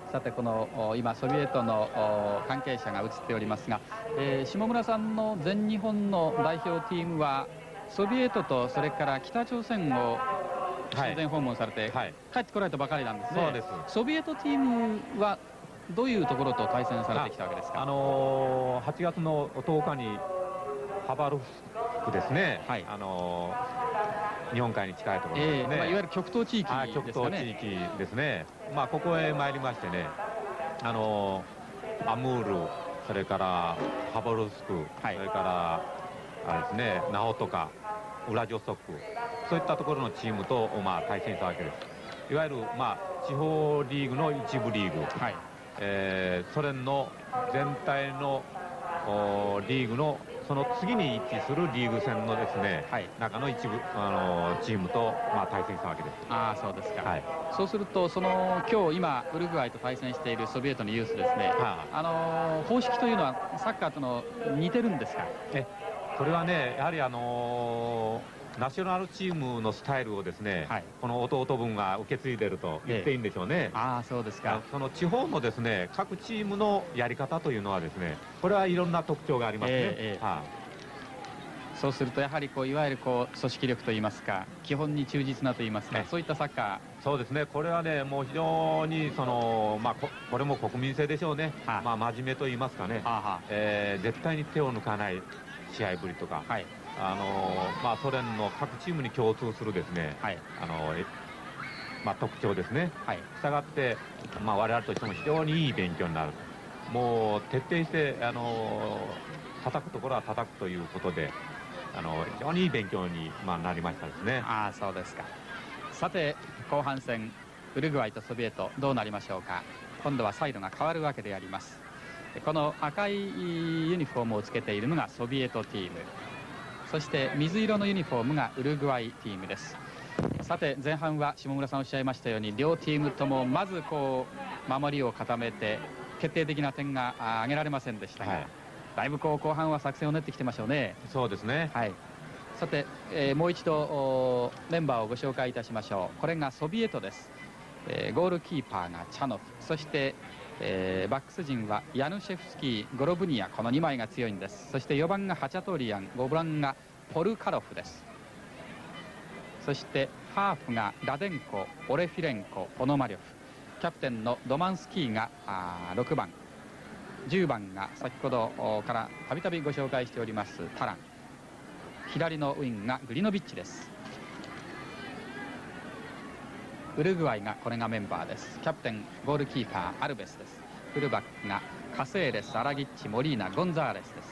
さてこの今ソビエトの関係者が映っておりますが、えー、下村さんの全日本の代表チームはソビエトとそれから北朝鮮を親善訪問されて、はい、帰ってこられたばかりなんですね。そうです。ソビエトチームはどういうところと対戦されてきたわけですか。 あ、あのー、はちがつのとおかにハバロフスクですね、はい、あのー、日本海に近いところですね、えーまあ、いわゆる極東地域ですかね。極東地域ですね。まあここへ参りましてね、あのー、アムール、それからハバロフスク、はい、それからあれですね、ナオトカ、ウラジョストク、そういったところのチームと、まあ、対戦したわけです。いわゆる、まあ、地方リーグの一部リーグ、はい、えー、ソ連の全体のリーグのその次に位置するリーグ戦のですね、はい、中の一部あのチームと、まあ、対戦したわけです。 ああ、そうですか。はい、そうするとその今日今ウルグアイと対戦しているソビエトのユースですね、はあ、あの方式というのはサッカーとの似てるんですか。 えそれはね、やはりあのーナショナルチームのスタイルをですね、はい、この弟分が受け継いでいると言っていいんでしょうね。ええ、ああ、そうですか。その地方のですね、各チームのやり方というのはですね、これはいろんな特徴がありますね。ええ、はあ、 そうするとやはりこういわゆるこう組織力といいますか、基本に忠実なといいますか、そういったサッカー。そうですね。これはね、もう非常にそのまあ こ, これも国民性でしょうね。はあ、まあ真面目と言いますかね。はあ、えー、絶対に手を抜かない試合ぶりとか。はい、あのまあ、ソ連の各チームに共通するですね、はい、あのまあ、特徴ですね。はい、したがって、まあ、我々としても非常にいい勉強になる。もう徹底してあの叩くところは叩くということで、あの非常にいい勉強に、まあ、なりましたですね。 ああ、そうですか。さて後半戦ウルグアイとソビエトどうなりましょうか。今度はサイドが変わるわけであります。この赤いユニフォームをつけているのがソビエトチーム、そして水色のユニフォームがウルグアイチームです。さて前半は下村さんおっしゃいましたように、両チームともまずこう守りを固めて決定的な点が挙げられませんでしたが、はい、だいぶこう後半は作戦を練ってきてましょうね。 そうですね。はい、 さて、えー、もう一度メンバーをご紹介いたしましょう。これがソビエトです。えー、ゴールキーパーがチャノフ、そしてえー、バックス陣はヤヌシェフスキー、ゴロブニア、このにまいが強いんです。そしてよばんがハチャトリアン、ごばんがポルカロフです。そしてハーフがラデンコ、オレフィレンコ、ポノマリョフ、キャプテンのドマンスキーがあろくばん、じゅうばんが先ほどからたびたびご紹介しておりますタラン、左のウイングがグリノビッチです。ウルグアイがこれがメンバーです。キャプテン、ゴールキーパーアルベスです。フルバックがカセーレス、アラギッチ、モリーナ、ゴンザーレスです。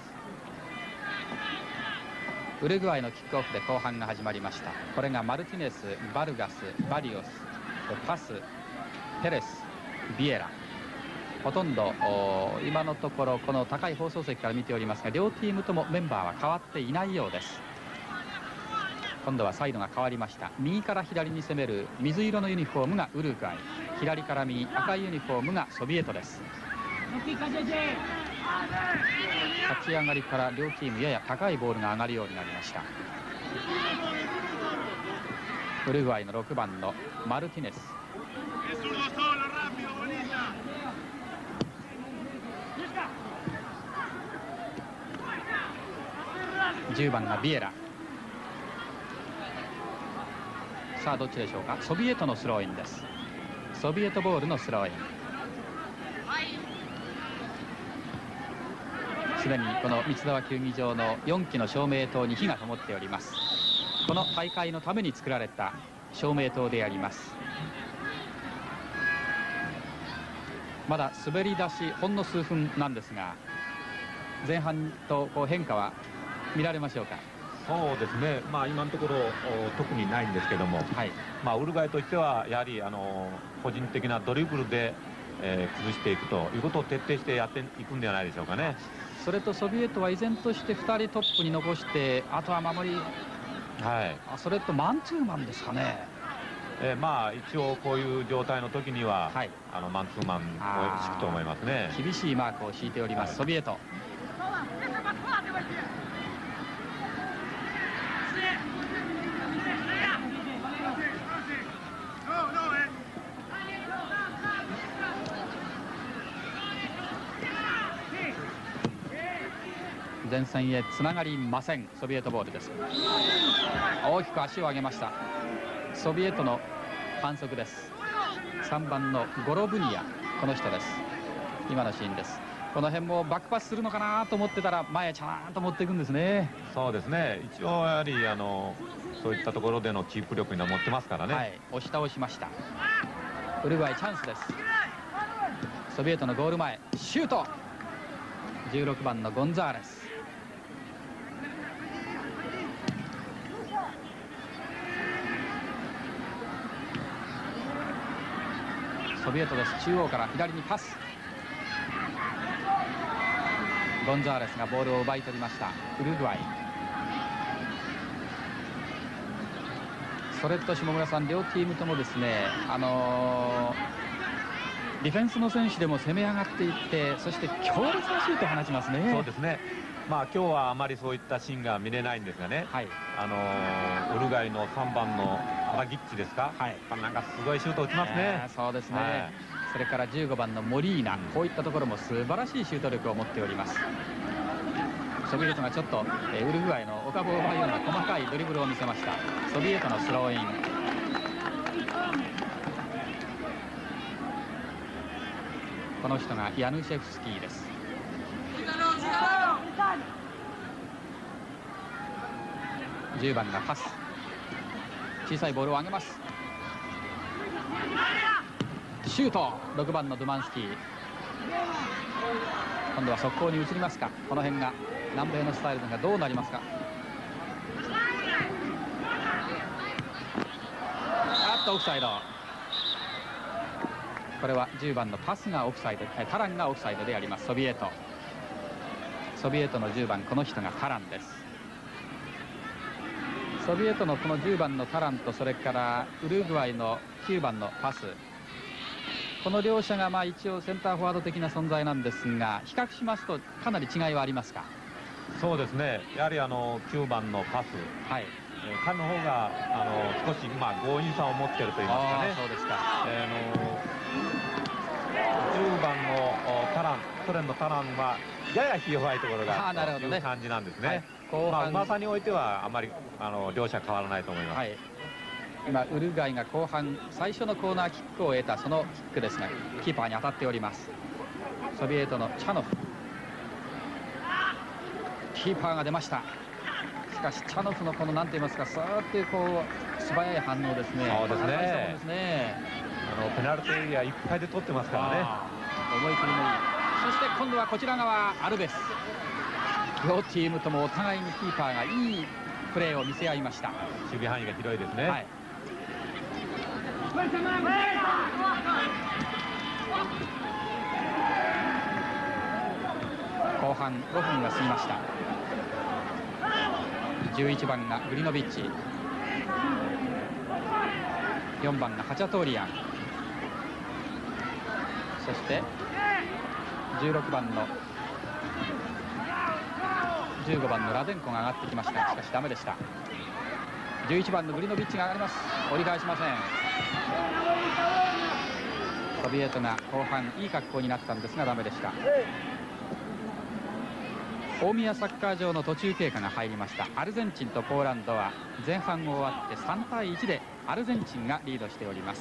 ウルグアイのキックオフで後半が始まりました。これがマルティネス、バルガス、バリオス、パス、ペレス、ビエラ、ほとんど今のところこの高い放送席から見ておりますが、両チームともメンバーは変わっていないようです。今度はサイドが変わりました。右から左に攻める水色のユニフォームがウルグアイ、左から右赤いユニフォームがソビエトです。立ち上がりから両チームやや高いボールが上がるようになりました。ウルグアイのろくばんのマルティネス、じゅうばんがビエラ。さあどっちでしょうか。ソビエトのスローインです。ソビエトボールのスローイン。すでにこの三沢球技場のよんきの照明灯に火が灯っております。この大会のために作られた照明灯であります。まだ滑り出しほんの数分なんですが、前半とこう変化は見られましょうか。 そうですね、まあ、今のところ特にないんですけども、はい、まあ、ウルグアイとしてはやはりあの個人的なドリブルで、えー、崩していくということを徹底してやっていくんではないでしょうかね。 それとソビエトは依然としてふたりトップに残して、あとは守り、はい、あそれとマンツーマンですかね。 えー、まあ一応こういう状態の時には、はい、あのマンツーマンを敷くと思いますね。 厳しいマークを敷いております、はい、ソビエト。 前線へつながりません。ソビエトボールです。大きく足を上げました。ソビエトの反則です。さんばんのゴロブニア、この人です。今のシーンです。この辺もバックパスするのかなと思ってたら前へちゃんと持っていくんですね。 そうですね、一応やはりあのそういったところでのキープ力には持ってますからね。 はい、押し倒しました。ウルグアイチャンスです。ソビエトのゴール前シュート、じゅうろくばんのゴンザーレス。ソビエトです。中央から左にパス。ゴンザーレスがボールを奪い取りました。ウルグアイ。それと下村さん、両チームともですね、あのー、ディフェンスの選手でも攻め上がっていって、そして強烈なシュートを放ちますね。 そうですね。まあ今日はあまりそういったシーンが見れないんですがね、はい、あのー、ウルグアイのさんばんのアラギッチですか、はい、なんかすごいシュート打ちますね。 えー、そうですね、はい、それからじゅうごばんのモリーナ、うん、こういったところも素晴らしいシュート力を持っております。ソビエトがちょっと、えー、ウルグアイのお株を奪うような細かいドリブルを見せました。ソビエトのスローイン。この人がヤヌシェフスキーです。じゅうばんがパス、小さいボールを上げます。シュート、ろくばんのドゥマンスキー。今度は速攻に移りますか。この辺が南米のスタイルがどうなりますか。あっとオフサイド。これはじゅうばんのパスがオフサイド、タランがオフサイドであります。ソビエトソビエトのじゅうばん、この人がタランです。ソビエトのこのじゅうばんのタランと、それからウルグアイのきゅうばんのパス、この両者がまあ一応センターフォワード的な存在なんですが、比較しますとかなり違いはありますか。 そうですね、やはりあのきゅうばんのパス、はい、えー、彼の方があの少しまあ強引さを持っていると言いますかね。そうですか。えー、のじゅうばんのタラン、ソ連のタランはやや弱いところがという感じなんですね。まあうまさにおいてはあまりあの両者変わらないと思います。はい、 今ウルグアイが後半最初のコーナーキックを得たそのキックですが、キーパーに当たっております。ソビエトのチャノフ、キーパーが出ました。しかしチャノフのこのなんて言いますか、さーってこう素早い反応ですね。 そうですね。そうですね。あのペナルティーエリアいっぱいで取ってますからね。 思い切りのいい。そして今度はこちら側アルベス。両チームともお互いにキーパーがいいプレーを見せ合いました。 守備範囲が広いですね。はい、 後半ごふんが過ぎました。じゅういちばんがグリノビッチ、よんばんがハチャトーリアン、そしてじゅうろくばんのじゅうごばんのラデンコが上がってきました。しかしダメでした。じゅういちばんのグリノビッチが上がります。折り返しません。ソビエトが後半いい格好になったんですがダメでした。大宮サッカー場の途中経過が入りました。アルゼンチンとポーランドは前半終わってさんたいいちでアルゼンチンがリードしております。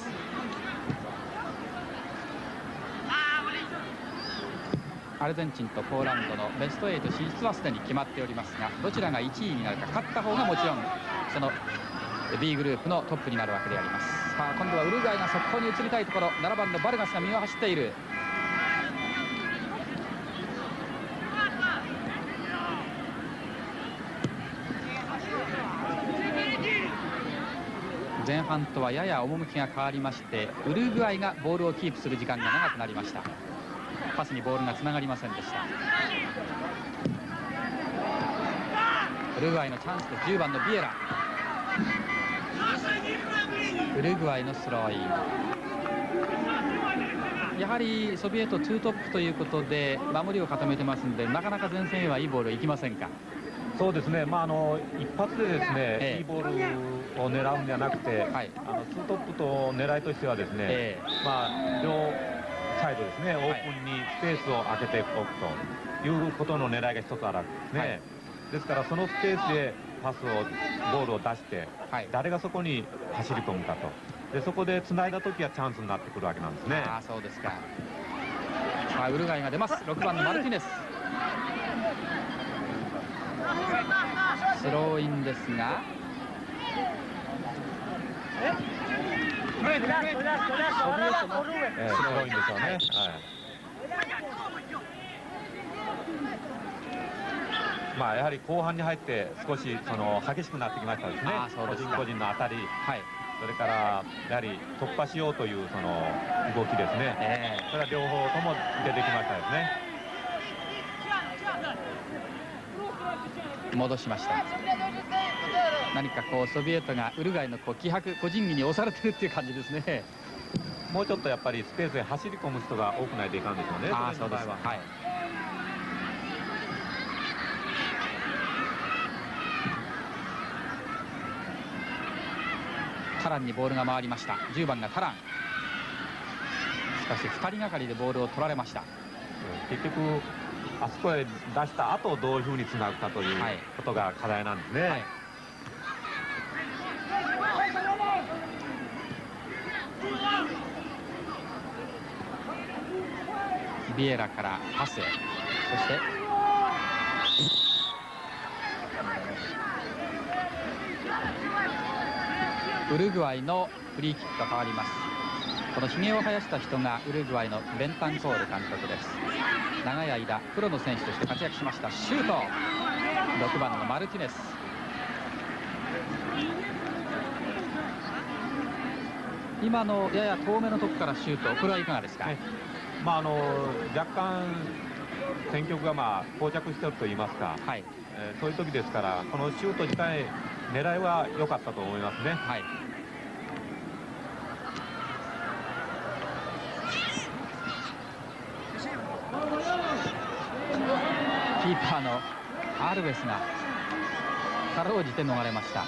アルゼンチンとポーランドのベストエイト進出はすでに決まっておりますが、どちらがいちいになるか、勝った方がもちろんその B グループのトップになるわけであります。さあ今度はウルグアイが速攻に移りたいところ、ななばんのバルガスが右を走っている。前半とはやや趣が変わりまして、ウルグアイがボールをキープする時間が長くなりました。パスにボールがつながりませんでした。ウルグアイのチャンスでじゅうばんのビエラ、ウルグアイのスローイン。やはりソビエトツートップということで守りを固めてますので、なかなか前線へはいいボールいきませんか。 そうですね、まあ、あの一発でですね、ええ、いいボールを狙うんじゃなくて、はい、あのツートップと狙いとしてはですね、ええ、まあ、両サイドですね、オープンにスペースを空けておくということの狙いが一つあるわけですね、はい、ですからそのスペースでパスをボールを出して、はい、誰がそこに走り込むかと、でそこでつないだ時はチャンスになってくるわけなんですね。 ああ、そうですか。さあウルグアイが出ます。ろくばんのマルティネス、スローインですが、 えー、スローインでしょうね、はい、まあやはり後半に入って少しその激しくなってきましたですね。個人個人の当たり、はい、それからやはり突破しようというその動きですね、えー、それは両方とも出てきましたですね。 戻しました。何かこうソビエトがウルグアイのこう気迫、個人技に押されてるっていう感じですね。 もうちょっとやっぱりスペースへ走り込む人が多くないといかんでしょうね。 ああ、そうです。はい。タランにボールが回りました。じゅうばんがタラン。しかしふたりがかりでボールを取られました。 結局あそこへ出した後どういうふうにつなぐかということが課題なんですね。はいはい、 ビエラからパスへ、そしてウルグアイのフリーキックが変わります。このひげを生やした人がウルグアイのベンタンコール監督です。長い間プロの選手として活躍しました。シュート、ろくばんのマルティネス。今のやや遠めのところからシュート、これはいかがですか。はい、 まああの若干戦局がまあ膠着していると言いますか、はい、えー、そういう時ですからこのシュート自体狙いは良かったと思いますね。はい、 キーパーのアルベスがかろうじて逃れました。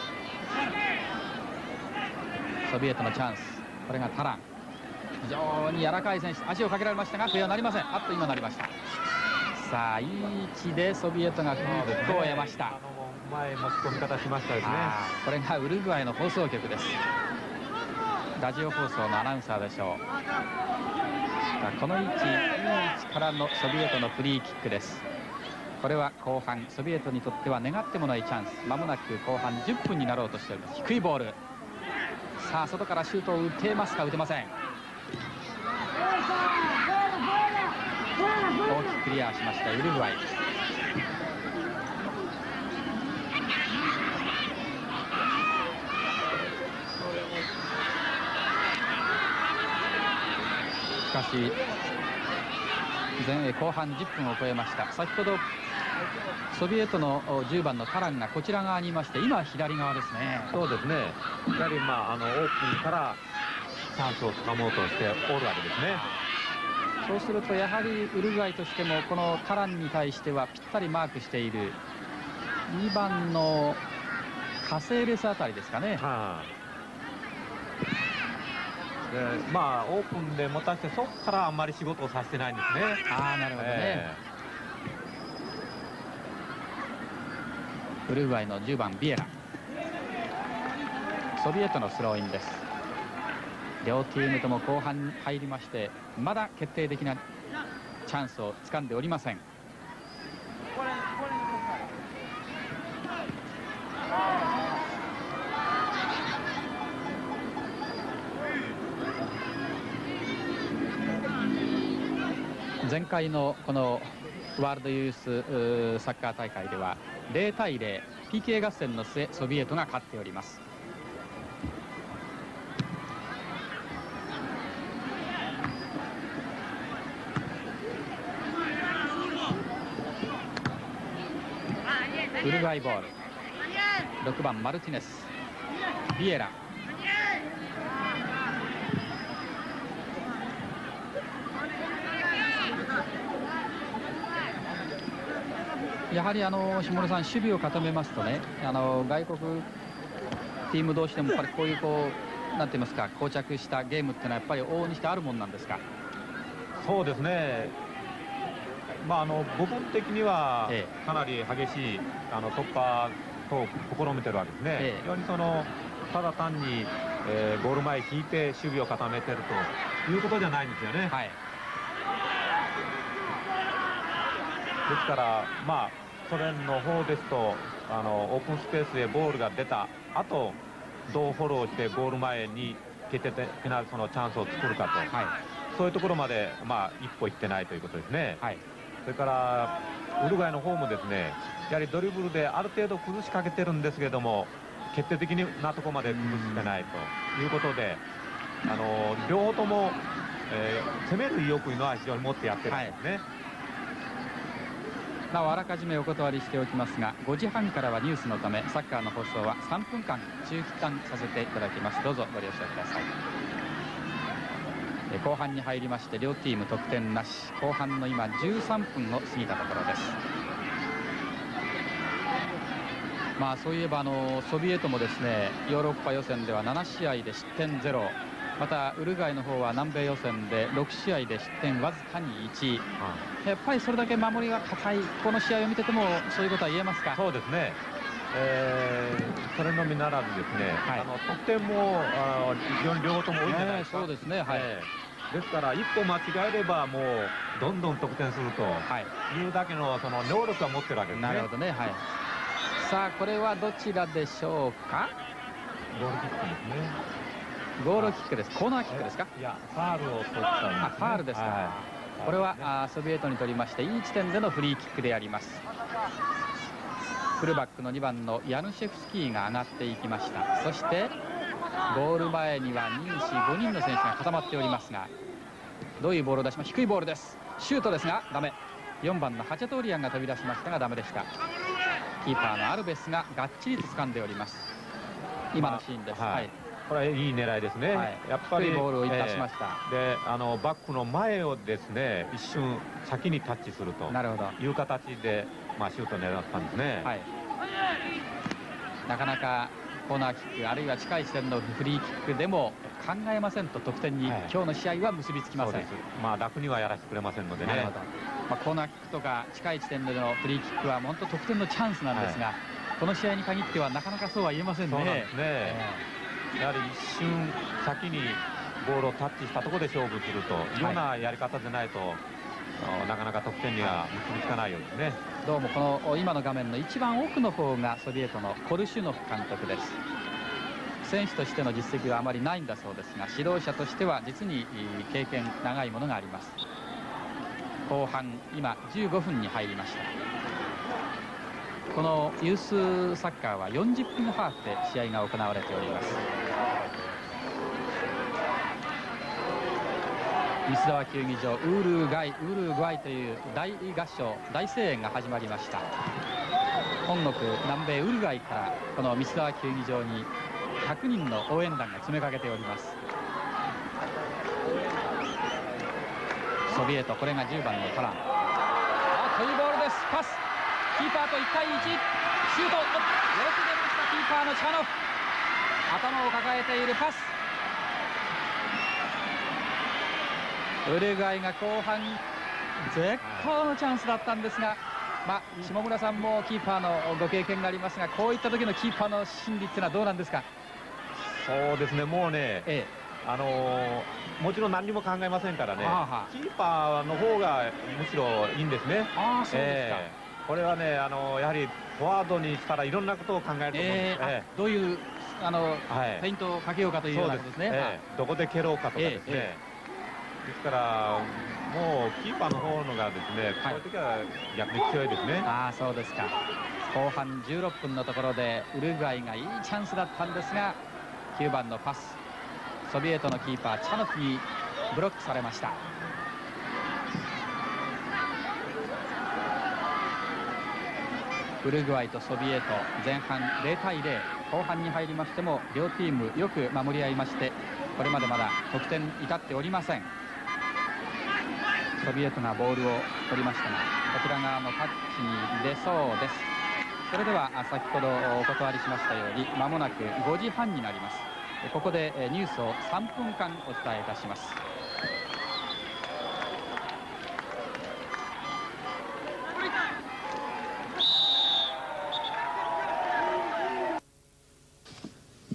ソビエトのチャンス、これがタラン、非常に柔らかい選手、足をかけられましたが笛はなりません。あっと今なりました。さあいい位置でソビエトがこのブックを得ました。 前持ち込み方しましたですね。 これがウルグアイの放送局です。ラジオ放送のアナウンサーでしょう。この位置、いい位置からのソビエトのフリーキックです。これは後半ソビエトにとっては願ってもないチャンス。まもなく後半じゅっぷんになろうとしております。低いボール、さあ外からシュートを打てますか。打てません。大きくクリアしましたウルグアイ。しかし前後半じゅっぷんを超えました。先ほどソビエトのじゅうばんのタランがこちら側にいまして、今左側ですね。 そうですね。やはりまああのオープンからチャンスをつかもうとしておるわけですね。 そうするとやはりウルグアイとしてもこのタランに対してはぴったりマークしているにばんのカセーレスあたりですかね。はあ、 でまあオープンで持たせてそこからあんまり仕事をさせてないんですね。 ああ、なるほどね。えー、ウルグアイのじゅうばんビエラ、ソビエトのスローインです。両チームとも後半に入りまして、まだ決定的なチャンスを掴んでおりません。前回のこのワールドユースサッカー大会ではゼロたいゼロ ピーケー 合戦の末ソビエトが勝っております。ウルグアイボール、ろくばんマルティネス、ビエラ、やはりあの下村さん、守備を固めますとね、あの外国チーム同士でもやっぱりこういうこうなんて言いますか、膠着したゲームっていうのはやっぱり往々にしてあるもんなんですか。 そうですね、まあ、あの部分的にはかなり激しいあの突破を試みてるわけですね、ええ、非常にそのただ単に、えー、ゴール前引いて守備を固めてるということじゃないんですよね。はい、ですから、まあ、ソ連の方ですとあのオープンスペースへボールが出た後どうフォローしてゴール前に決定的なそのチャンスを作るかと、はい、そういうところまで、まあ、一歩行ってないということですね。はい、それからウルグアイの方もですね、やはりドリブルである程度崩しかけてるんですけども決定的なところまで崩してないということで、あの両方とも、えー、攻める意欲というのは非常に持ってやってるんですね。はい、 なおあらかじめお断りしておきますが、ごじはんからはニュースのためサッカーの放送はさんぷんかん中断させていただきます。どうぞご了承ください。え後半に入りまして両チーム得点なし、後半の今じゅうさんぷんを過ぎたところです。まあそういえばあのソビエトもですね、ヨーロッパ予選ではななしあいで失点ゼロ、またウルグアイの方は南米予選でろくしあいで失点わずかにいち、やっぱりそれだけ守りが堅い、この試合を見ててもそういうことは言えますか。 そうですね、えー、それのみならずですね、はい、あの得点もあ非常に両方とも多いじゃないですか。 そうですね、はい、 えー、ですから一歩間違えればもうどんどん得点するというだけのその能力は持ってるわけですね。 なるほどね、はい。さあこれはどちらでしょうか。 ゴールキックですね。 ゴールキックです。コーナーキックですか。 いや、ファールを取ったんです、ね、 あ、ファールですか。はい、これは、ね、あソビエトにとりましていい地点でのフリーキックであります。フルバックのにばんのヤヌシェフスキーが上がっていきました。そしてゴール前にはに、よん、ごにんの選手が固まっておりますが、どういうボールを出します。低いボールです。シュートですがダメ。よんばんのハチャトーリアンが飛び出しましたがダメでした。キーパーのアルベスががっちりと掴んでおります。今のシーンです。まあ、はい、 これはいい狙いですね。はい、やっぱりボールを出しました。 えー、であのバックの前をですね一瞬先にタッチするという形で、まあ、シュートを狙ったんですね。はい、 なかなかコーナーキックあるいは近い視点のフリーキックでも考えませんと得点に、はい、今日の試合は結びつきません。 まあ楽にはやらせてくれませんのでね。なるほど。 まあ、コーナーキックとか近い地点でのフリーキックは本当得点のチャンスなんですが、はい、この試合に限ってはなかなかそうは言えませんね。そうなんですね。えー、やはり一瞬先にボールをタッチしたところで勝負するというようなやり方でないと、はい、なかなか得点には結びつかないようですね。 どうもこの今の画面の一番奥の方がソビエトのコルシュノフ監督です。選手としての実績はあまりないんだそうですが、指導者としては実に経験長いものがあります。後半今じゅうごふんに入りました。このユースサッカーはよんじゅっぷんハーフで試合が行われております。三沢球技場ウールガイウールグアイという大合唱大声援が始まりました。本国南米ウルグアイからこの三沢球技場にひゃくにんの応援団が詰めかけております。ソビエト、これがじゅうばんのトラン。あというボールです。パス、キーパーといちたいいち、シュート、よく出ました。キーパーのチャノフ、頭を抱えている。パス、ウルグアイが後半絶好のチャンスだったんですが、まあ、下村さんもキーパーのご経験がありますが、こういった時のキーパーの心理っていうのはどうなんですか。 そうですね、もうね、ええ、あのー、もちろん何にも考えませんからね、はあはあ、キーパーの方がむしろいいんですね。ああ、そうですか。えー、これはね、あのー、やはりフォワードにしたらいろんなことを考えると思うんです。えーえー、 どういうあの、はい、フェイントをかけようかというようなことですね。 えー、どこで蹴ろうかとかですね。えーえー、ですからもうキーパーの方のがですね、こういう時は逆に強いですね。 ああ、そうですか。後半じゅうろっぷんのところでウルグアイがいいチャンスだったんですが、きゅうばんのパス、ソビエトのキーパーチャノフにブロックされました。ウルグアイとソビエト前半ゼロたいゼロ、後半に入りましても両チームよく守り合いまして、これまでまだ得点至っておりません。ソビエトがボールを取りましたが、こちら側のタッチに出そうです。それでは先ほどお断りしましたように、まもなくごじはんになります。ここでニュースをさんぷんかんお伝えいたします。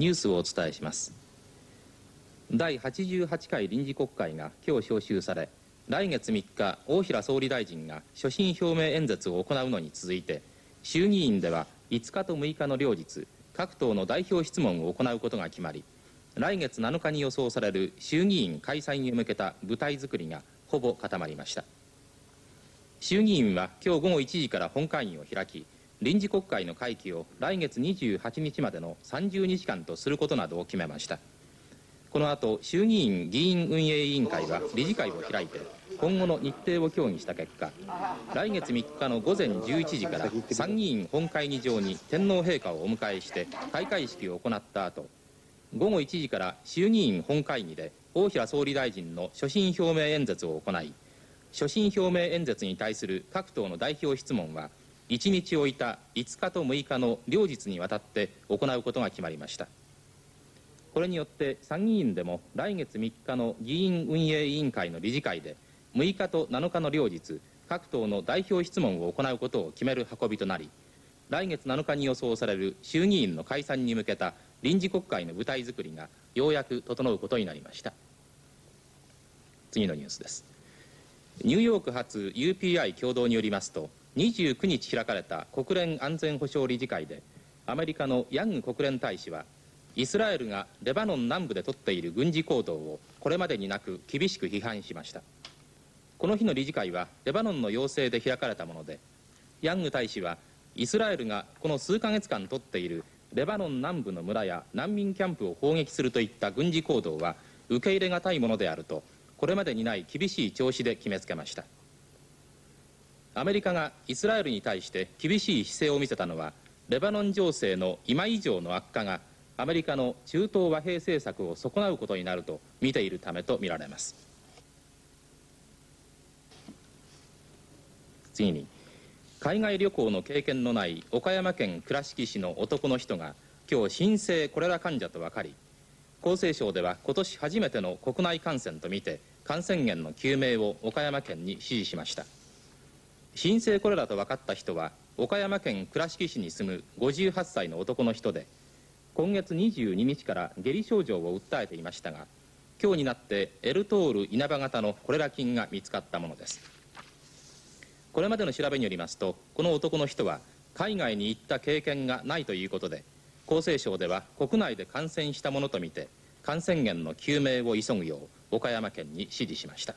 ニュースをお伝えします。だいはちじゅうはちかい臨時国会が今日召集され、来月みっか大平総理大臣が所信表明演説を行うのに続いて、衆議院ではいつかとむいかの両日、各党の代表質問を行うことが決まり、来月なのかに予想される衆議院開催に向けた舞台作りがほぼ固まりました。衆議院は今日ごごいちじから本会議を開き、臨時国会の会期を来月にじゅうはちにちまでのさんじゅうにちかんとすることなどを決めました。この後、衆議院議院運営委員会は理事会を開いて、今後の日程を協議した結果、来月みっかのごぜんじゅういちじから参議院本会議場に天皇陛下をお迎えして開会式を行った後、ごごいちじから衆議院本会議で大平総理大臣の所信表明演説を行い、所信表明演説に対する各党の代表質問はいちにち置いたいつかとむいかの両日にわたって行うことが決まりました。これによって参議院でも来月みっかの議院運営委員会の理事会でむいかとなのかの両日、各党の代表質問を行うことを決める運びとなり、来月なのかに予想される衆議院の解散に向けた臨時国会の舞台作りがようやく整うことになりました。次のニュースです。ニューヨーク発 ユーピーアイ 共同によりますと、にじゅうくにち開かれた国連安全保障理事会で、アメリカのヤング国連大使は、イスラエルがレバノン南部で取っている軍事行動をこれまでになく厳しく批判しました。この日の理事会はレバノンの要請で開かれたもので、ヤング大使はイスラエルがこの数ヶ月間取っているレバノン南部の村や難民キャンプを砲撃するといった軍事行動は受け入れがたいものであると、これまでにない厳しい調子で決めつけました。アメリカがイスラエルに対して厳しい姿勢を見せたのは、レバノン情勢の今以上の悪化がアメリカの中東和平政策を損なうことになると見ているためとみられます。次に、海外旅行の経験のない岡山県倉敷市の男の人が今日新生コレラ患者と分かり、厚生省では今年初めての国内感染とみて感染源の究明を岡山県に指示しました。新生コレラと分かった人は岡山県倉敷市に住むごじゅうはっさいの男の人で、今月にじゅうににちから下痢症状を訴えていましたが、今日になってエルトール稲葉型のコレラ菌が見つかったものです。これまでの調べによりますと、この男の人は海外に行った経験がないということで、厚生省では国内で感染したものとみて感染源の究明を急ぐよう岡山県に指示しました。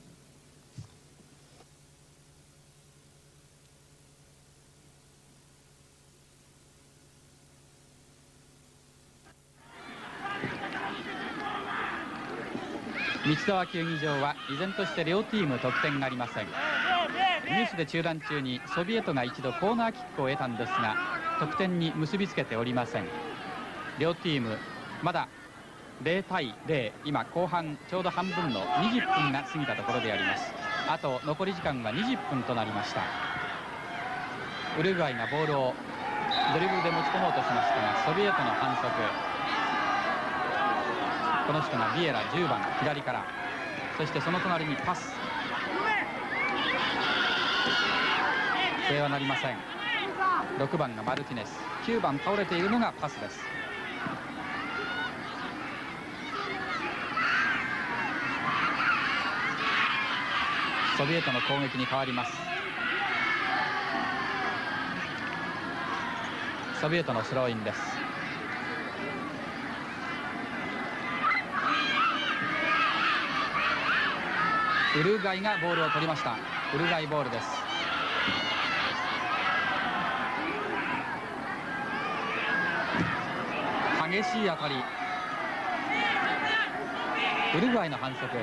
道沢球技場は依然として両チーム得点がありません。ニュースで中断中にソビエトが一度コーナーキックを得たんですが、得点に結びつけておりません。両チームまだゼロたいゼロ、今後半ちょうど半分のにじゅっぷんが過ぎたところであります。あと残り時間はにじゅっぷんとなりました。ウルグアイがボールをドリブルで持ち込もうとしましたが、ソビエトの反則。この人がビエラじゅうばん左から、そしてその隣にパス。笛はなりません。ろくばんがマルティネス、きゅうばん倒れているのがパスです。ソビエトの攻撃に変わります。ソビエトのスローインです。ウルグアイがボールを取りました。ウルグアイボールです。激しい当たり。ウルグアイの反則。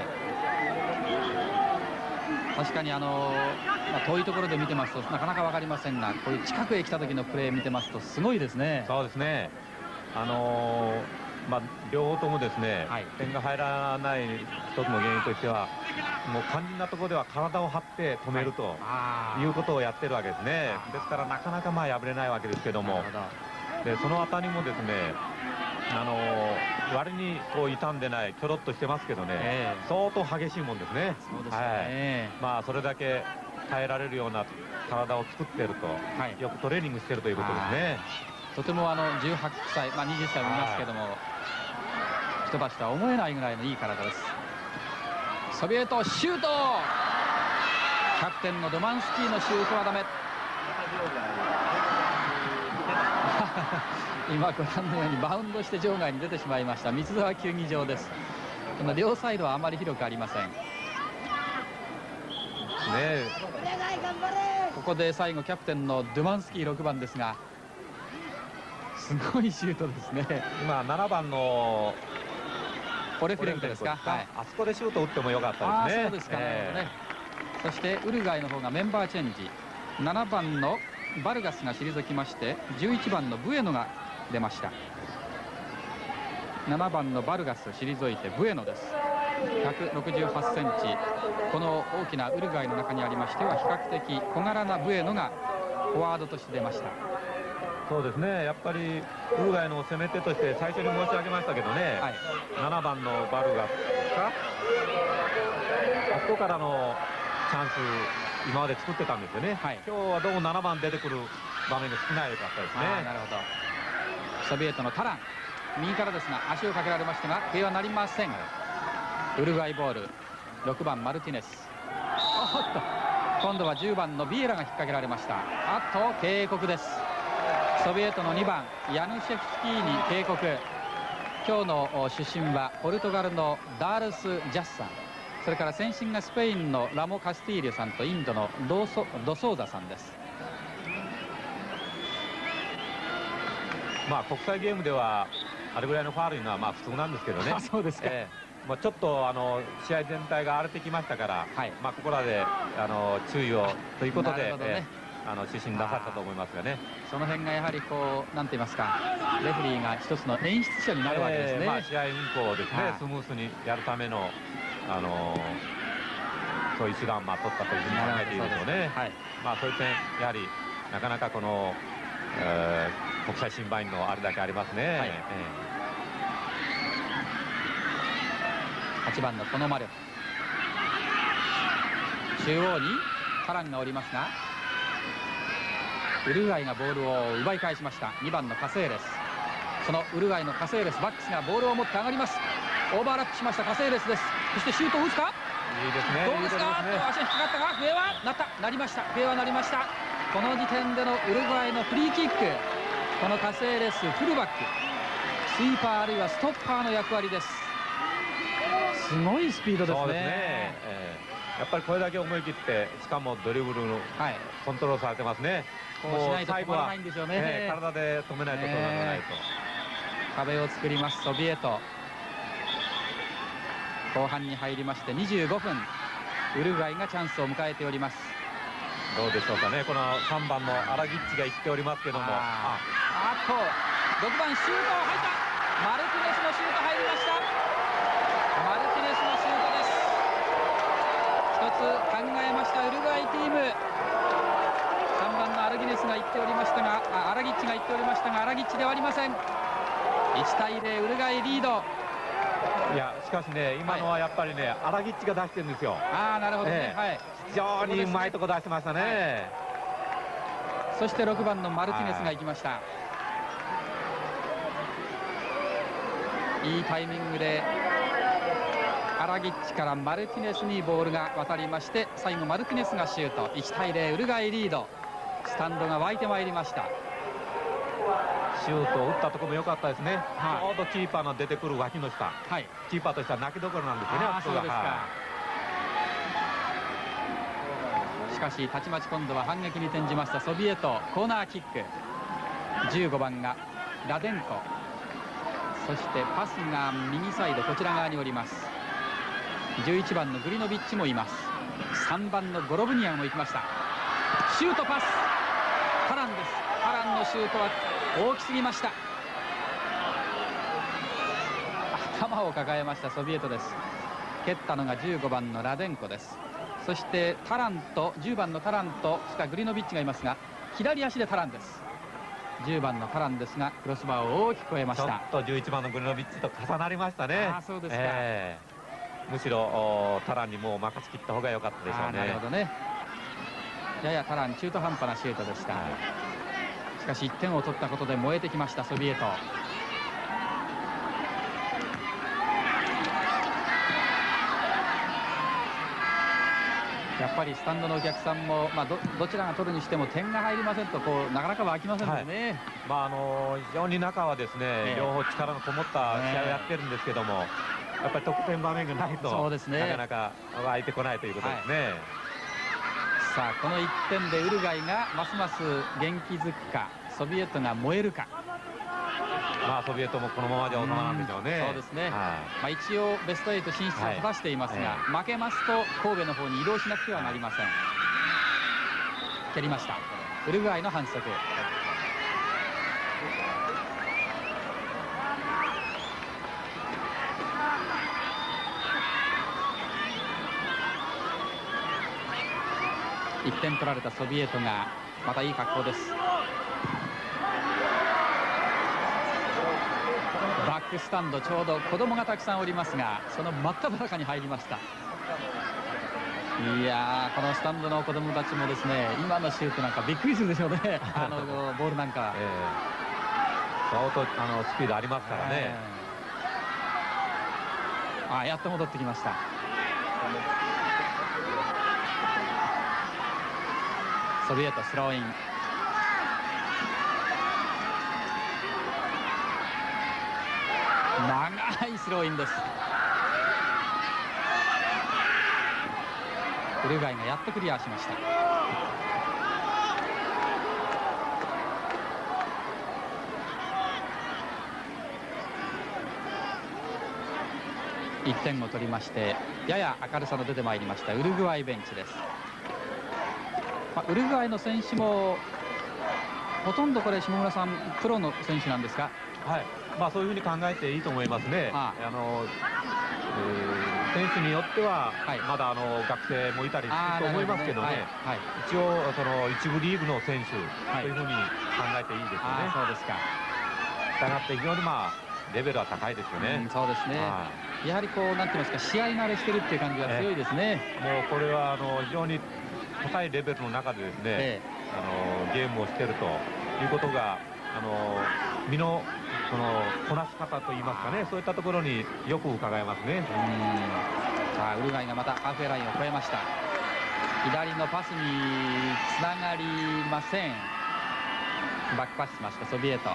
確かにあの、まあ、遠いところで見てますとなかなか分かりませんが、こういう近くへ来た時のプレー見てますとすごいですね。 そうですね。あのーまあ、両方ともですね、はい、点が入らない一つの原因としては、もう肝心なところでは体を張って止めるということをやってるわけですね。ですからなかなかまあ破れないわけですけども、でそのあたりもですね、あのー、割にこう傷んでないちょろっとしてますけどね、えー、相当激しいもんですね。 そうですね、 はい、まあそれだけ耐えられるような体を作っていると、はい、よくトレーニングしているということですね。 とてもあのじゅうはっさい、まあ、にじゅっさいもいますけども、 人たちとは思えないぐらいのいい体です。ソビエトシュート、キャプテンのドマンスキーのシュートはダメ。今ご覧のようにバウンドして場外に出てしまいました三沢球技場です。この両サイドはあまり広くありませんね。ここで最後キャプテンのドゥマンスキーろくばんですが、すごいシュートですね。 今ななばんのポレフィレンコですか、はい、 あそこでシュート打ってもよかったですね。 そうですか、ね。そしてウルグアイの方がメンバーチェンジ、ななばんのバルガスが退きましてじゅういちばんのブエノが出ました。ななばんのバルガス退いてブエノです。ひゃくろくじゅうはちセンチ、この大きなウルグアイの中にありましては比較的小柄なブエノがフォワードとして出ました。 そうですね、やっぱりウルグアイの攻め手として最初に申し上げましたけどね、はい、ななばんのバルガスかあそこからのチャンス今まで作ってたんですよね、はい、今日はどうもななばん出てくる場面が少ないかったですね。 なるほど。ソビエトのタラン、右からですが足をかけられましたが笛はなりません。ウルグアイボール、ろくばんマルティネス、おっと今度はじゅうばんのビエラが引っ掛けられました。あと警告です。ソビエトのにばんヤヌシェフスキーに警告。今日の出身はポルトガルのダールス・ジャッサン、それから先進がスペインのラモ・カスティーリョさんとインドのドソドソーザさんです。 まあ国際ゲームではあれぐらいのファウルいうのはまあ普通なんですけどね。 そうですか。えー、まあちょっとあの試合全体が荒れてきましたから、はい、まあここらであの注意をということで、ね、えー、あの指針なさったと思いますがね。 その辺がやはりこうなんて言いますか、レフェリーが一つの演出者になるわけですね。 えー、まあ試合運行ですね、はい、スムースにやるためのあのー、そういう手段を取ったというふうに考えているでしょうね。はい、まあそういう点やはりなかなかこの、えー、国際審判員のあれだけありますね。はい、えー、はちばんのポノマリョフ、中央にタランがおりますがウルグアイがボールを奪い返しました。にばんのカセーレス、そのウルグアイのカセーレスバックスがボールを持って上がります。オーバーラップしましたカセーレスです。そしてシュートを打つか、 いいですね、 どうですか、足が引っかかったが笛はなった、なりました、笛はなりました。この時点でのウルグアイのフリーキック、このカセーレスフルバック、スイーパーあるいはストッパーの役割です。すごいスピードですね。そうですね、 えー、やっぱりこれだけ思い切ってしかもドリブルのコントロールされてますね。 こうしないと止まらないんでしょうね。 えー、体で止めないと止まらないと、 えー、壁を作りますソビエト。後半に入りましてにじゅうごふん、ウルグアイがチャンスを迎えております。 どうでしょうかね、このさんばんのアラギッチが言っておりますけども、ああとろくばんシュート入った、マルティネスのシュート入りました。マルティネスのシュートです。一つ考えましたウルグアイチーム。さんばんのアラギネスが言っておりましたが、あアラギッチが言っておりましたがアラギッチではありません。いちたいゼロウルグアイリード。 いやしかしね、今のはやっぱりね、はい、アラギッチが出してるんですよ。 ああなるほどね、えー、はい、 非常にうまいとこ出してましたね、はい、 そしてろくばんのマルティネスが行きました。いいタイミングでアラギッチからマルティネスにボールが渡りまして、最後マルティネスがシュート。いちたいゼロウルグアイリード。スタンドが湧いてまいりました。 シュートを打ったところも良かったですね、はい、ちょうどキーパーの出てくる脇の下、はい、キーパーとしては泣きどころなんですよね。 あそうですか、はい、しかしたちまち今度は反撃に転じましたソビエト。コーナーキック、じゅうごばんがラデンコ、そしてパスが右サイドこちら側におります。じゅういちばんのグリノビッチもいます。さんばんのゴロブニアも行きました。シュートパス、タランです。タランのシュートは大きすぎました。頭を抱えましたソビエトです。蹴ったのがじゅうごばんのラデンコです。そしてタランとじゅうばんのタランとそしてグリノビッチがいますが、左足でタランです。じゅうばんのタランですがクロスバーを大きく越えました。ちょっとじゅういちばんのグリノビッチと重なりましたね。 あそうですか、 えー、むしろタランにもう任せきった方が良かったでしょうね。 なるほどね。ややタラン中途半端なシュートでした、はい、しかしいってんを取ったことで燃えてきましたソビエト。 やっぱりスタンドのお客さんも、まあ、ど, どちらが取るにしても点が入りませんとこうなかなか湧きませんのでね、はい、 まああの非常に中はですね、えー、両方力のこもった試合をやってるんですけども、やっぱり得点場面がないとそうです、ね、なかなか湧いてこないということですね。はい、 さあこのいってんでウルグアイがますます元気づくか、ソビエトが燃えるか。 まあソビエトもこのままでは収まらんでしょうね。 そうですね、はい、まあ、一応ベストエイト進出を果たしていますが、はい、えー、負けますと神戸の方に移動しなくてはなりません。蹴りました。ウルグアイの反則。いってん取られたソビエトがまたいい格好です。バックスタンド、ちょうど子供がたくさんおりますが、その真っ只中に入りました。いやー、このスタンドの子供たちもですね、今のシュートなんかびっくりするでしょうね。あのボールなんか、えー、相当あのスピードありますからね。えー、あ、やっと戻ってきました。ソビエトスローイン。長いスローインです。ウルグアイがやっとクリアしました。いってんを取りまして、やや明るさの出てまいりましたウルグアイベンチです。まあ、ウルグアイの選手もほとんどこれ下村さんプロの選手なんですか？ はい、まあそういうふうに考えていいと思いますね。ああの、えー、選手によっては、はい、まだあの学生もいたりすると思いますけどね、はいはい、一応その一部リーグの選手というふうに考えていいですよね。 そうですか。 したがって非常にまあレベルは高いですよね。 うん、そうですね。やはりこうなんて言いますか、試合慣れしてるっていう感じが強いですね。 もうこれはあの非常に高いレベルの中でですね、ええ、あのゲームをしているということがあの身のそのこなし方といいますかね、そういったところによく伺えますね。うん、 さあウルグアイがまたハーフウェイラインを越えました。左のパスにつながりません。バックパスしましたソビエト。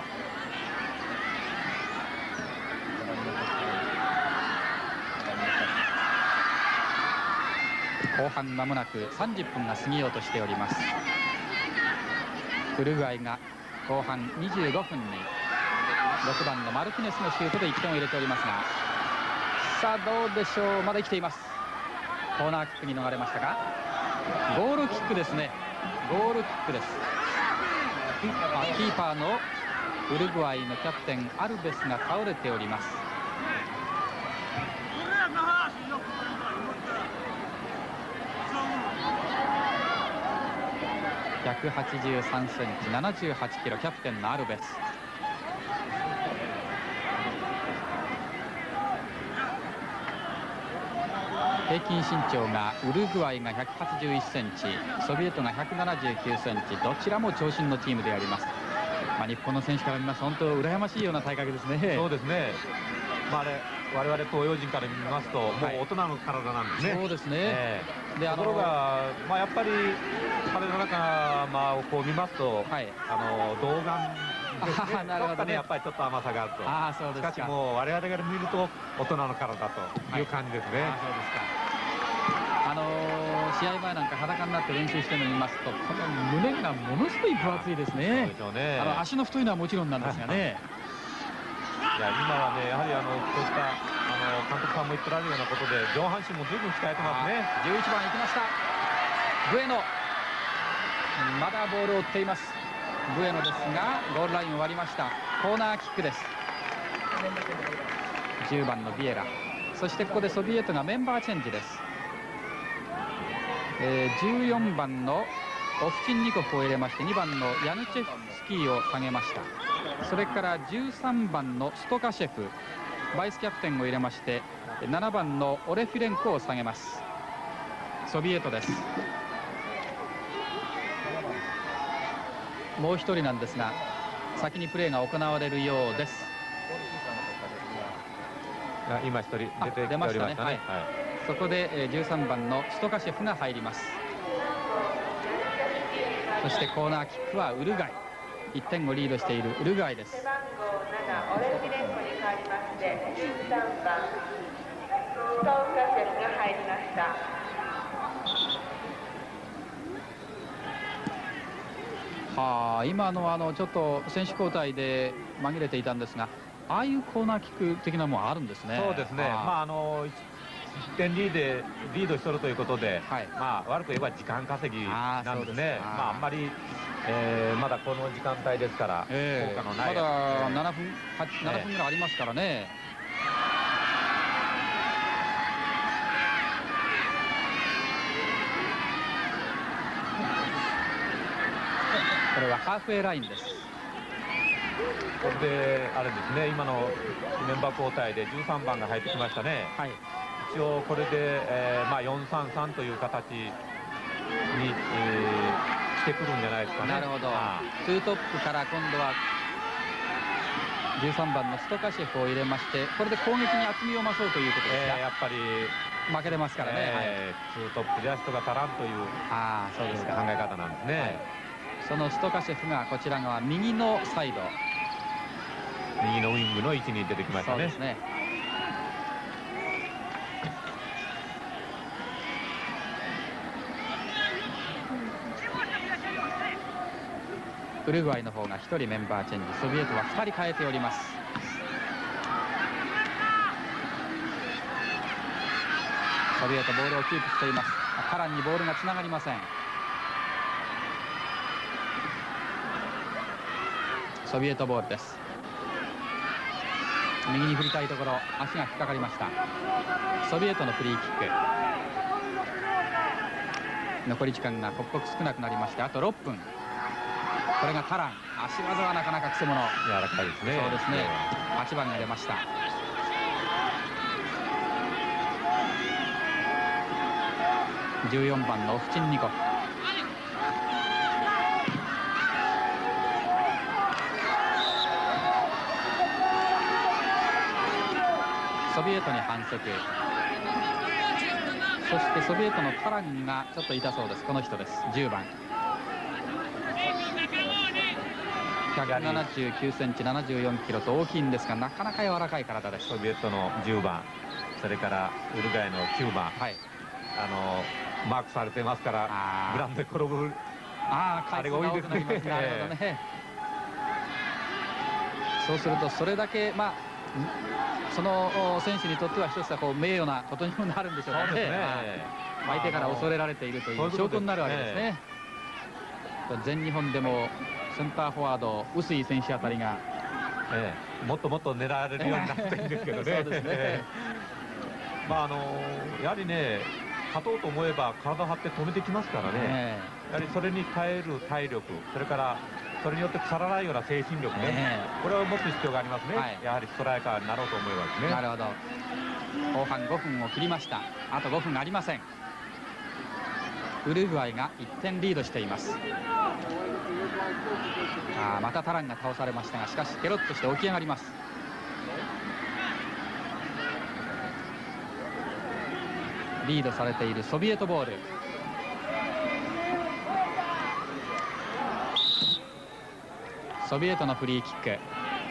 後半まもなくさんじゅっぷんが過ぎようとしております。ウルグアイが後半にじゅうごふんにろくばんのマルティネスのシュートでいってんを入れておりますが、さあどうでしょう。まだ生きています。コーナーキックに逃れましたが、ゴールキックですね。ゴールキックです。キーパーのウルグアイのキャプテンアルベスが倒れております。ひゃくはちじゅうさんセンチ、ななじゅうはちキロ、キャプテンのアルベス。平均身長がウルグアイがひゃくはちじゅういちセンチ、ソビエトがひゃくななじゅうきゅうセンチ、どちらも長身のチームであります。まあ、日本の選手から見ますと本当羨ましいような体格ですね。 そうですね。まあ、あれ我々東洋人から見ますと、もう大人の体なんですね。 そうですね。えー、でところが、まあ、やっぱり彼の中、まあ、をこう見ますと、はい、あの童顔ですね。なるほどね。やっぱりちょっと甘さがあると。あ、そうですか。しかしもう我々から見ると大人の体という感じですね。はい、あ、そうですか。 あのー、試合前なんか裸になって練習してるのを見ますと、この胸がものすごい分厚いですね。そうでしょうね。あの足の太いのはもちろんなんですがね。 いや今はね、やはりあのこういったあの監督さんも言ってられるようなことで上半身も随分鍛えてますね。 じゅういちばんいきました。ブエノ、まだボールを追っています。ブエノですがゴールラインを割りました。コーナーキックです。じゅうばんのビエラ、そしてここでソビエトがメンバーチェンジです。えー、じゅうよんばんのオフチンニコフを入れまして、にばんのヤヌチェフスキーを下げました。それからじゅうさんばんのストカシェフ、バイスキャプテンを入れましてななばんのオレフィレンコを下げます。ソビエトです。もう一人なんですが先にプレーが行われるようです。 今一人出てきておりましたね。 そこでじゅうさんばんのストカシェフが入ります。そしてコーナーキックはウルグアイ、いってんをリードしているウルグアイです。背番号ななオレンジレンコに変わりましてじゅうさんばんストカシェフが入りました。はあ、今のあのちょっと選手交代で紛れていたんですが、ああいうコーナーキック的なものあるんですね。 そうですね。あまああのいってんリードリードしとるということで、はい、まあ悪く言えば時間稼ぎなんですね。あまああんまり、えー、まだこの時間帯ですから、えー、効果のない、 まだななふんななふんぐらいありますからね。これはハーフウェイラインです。 これであれですね、今のメンバー交代でじゅうさんばんが入ってきましたね。はい、一応これで、えーまあ、よんさんさんという形に、えー、してくるんじゃないですかね。 なるほど。ツートップから今度はじゅうさんばんのストカシェフを入れまして、これで攻撃に厚みを増そうということですか。 えー、やっぱり負けてますからね。 えーはい、ツートップじゃ人が足らんというあそうですか考え方なんですね。はい、 そのストカシェフがこちら側右のサイド、 右のウィングの位置に出てきましたね。そうですね。 ウルグアイの方がひとりメンバーチェンジ、ソビエトはふたり変えております。ソビエトボールをキープしています。カランにボールがつながりません。ソビエトボールです。右に振りたいところ、足が引っかかりました。ソビエトのフリーキック。残り時間が刻々少なくなりまして、あとろっぷん。これがタラン、足技はなかなかくせ者。 柔らかいですね。 そうですね。はちばんが出ました。じゅうよんばんのオフチンニコフ。ソビエトに反則。そしてソビエトのタランがちょっと痛そうです。この人です。じゅうばん。ひゃくななじゅうきゅうセンチ、ななじゅうよんキロと大きいんですが、なかなか柔らかい体です。 ソビエトのじゅうばん、それからウルグアイのきゅうばん、はい、あのマークされてますから、グラウンドで転ぶああれが多いですね。なるほどね。そうするとそれだけ、まあ、その選手にとっては一つはこう名誉なことにもなるんでしょうかね。ね、相手から恐れられているという証拠になるわけですね。全日本でもセンターフォワード臼井選手あたりが、 ええ、もっともっと狙われるようになっていいんですけどね。そうですね。まああのやはりね、勝とうと思えば体を張って止めてきますからね。ええ、やはりそれに耐える体力、それからそれによって腐らないような精神力ね、ええ、これを持つ必要がありますね。はい、やはりストライカーになろうと思えばですね。 なるほど。後半ごふんを切りました。あとごふんありません。ウルグアイがいってんリードしています。あまたタランが倒されましたが、しかしケロッとして起き上がります。リードされているソビエトボール。ソビエトのフリーキック。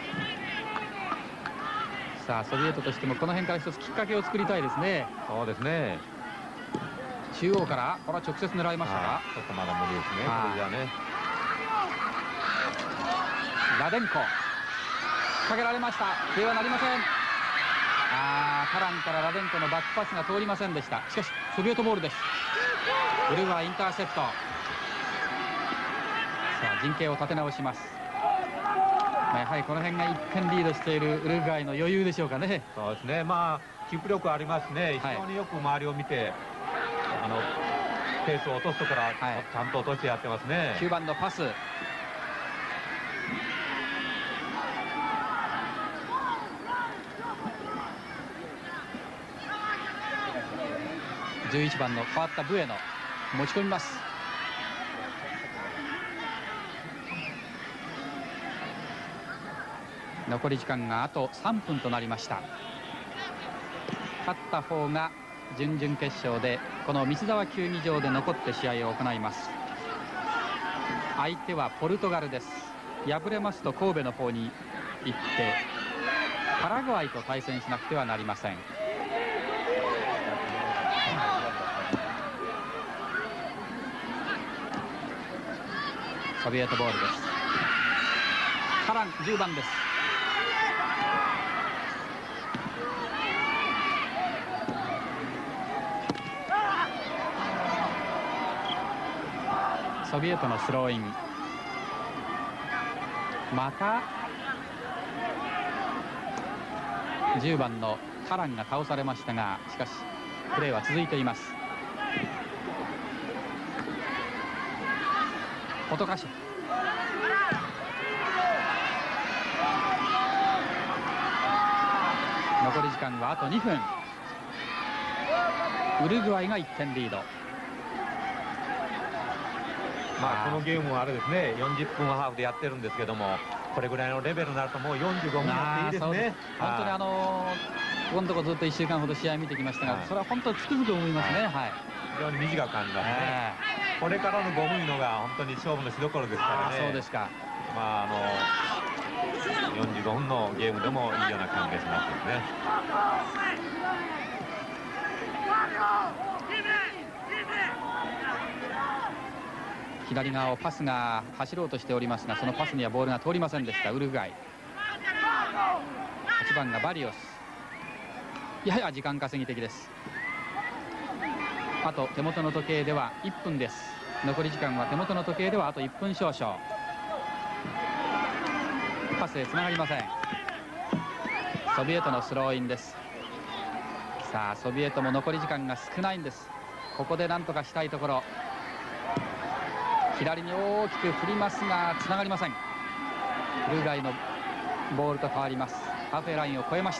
さあソビエトとしてもこの辺から一つきっかけを作りたいですね。 そうですね。 中央からこれは直接狙いましたが、 ちょっとまだ無理ですね。これじゃね。 ラデンコかけられました。笛はなりません。あータランからラデンコのバックパスが通りませんでした。しかしソビエトボールです。ウルグアイインターセプト。さあ陣形を立て直します。やはりこの辺がいってんリードしているウルグアイの余裕でしょうかね。 そうですね。まあキープ力ありますね。非常によく周りを見て、はい、あのペースを落とすところからちゃんと落としてやってますね。 きゅうばんのパス。じゅういちばんの変わったブエノ持ち込みます。残り時間があとさんぷんとなりました。勝った方が準々決勝でこの三沢球技場で残って試合を行います。相手はポルトガルです。敗れますと神戸の方に行ってパラグアイと対戦しなくてはなりません。ソビエトボールです。カランじゅうばんです。ソビエトのスローイン。またじゅうばんのカランが倒されましたが、しかしプレーは続いています。ポトカシュ、残り時間はあとにふん。ウルグアイがいってんリード。 まあこのゲームはあれですね、よんじゅっぷんハーフでやってるんですけども、これぐらいのレベルになるともうよんじゅうごふんやっていいですね。 本当にあのここのところずっといっしゅうかんほど試合見てきましたが、それは本当につくづく思いますね。はい、 非常に短く感じますね。これからのごふんのが本当に勝負のしどころですからね。 そうですか。 まああのよんじゅうごふんのゲームでもいいような感じがしますよね。 左側をパスが走ろうとしておりますが、そのパスにはボールが通りませんでしたウルグアイ。はちばんがバリオス。やや時間稼ぎ的です。あと手元の時計ではいっぷんです。残り時間は手元の時計ではあといっぷん少々。パスへつながりません。ソビエトのスローインです。さあソビエトも残り時間が少ないんです。ここで何とかしたいところ。左に大きく振りますがつながりません。ウルグアイのボールと変わります。ハーフウェイラインを越えました。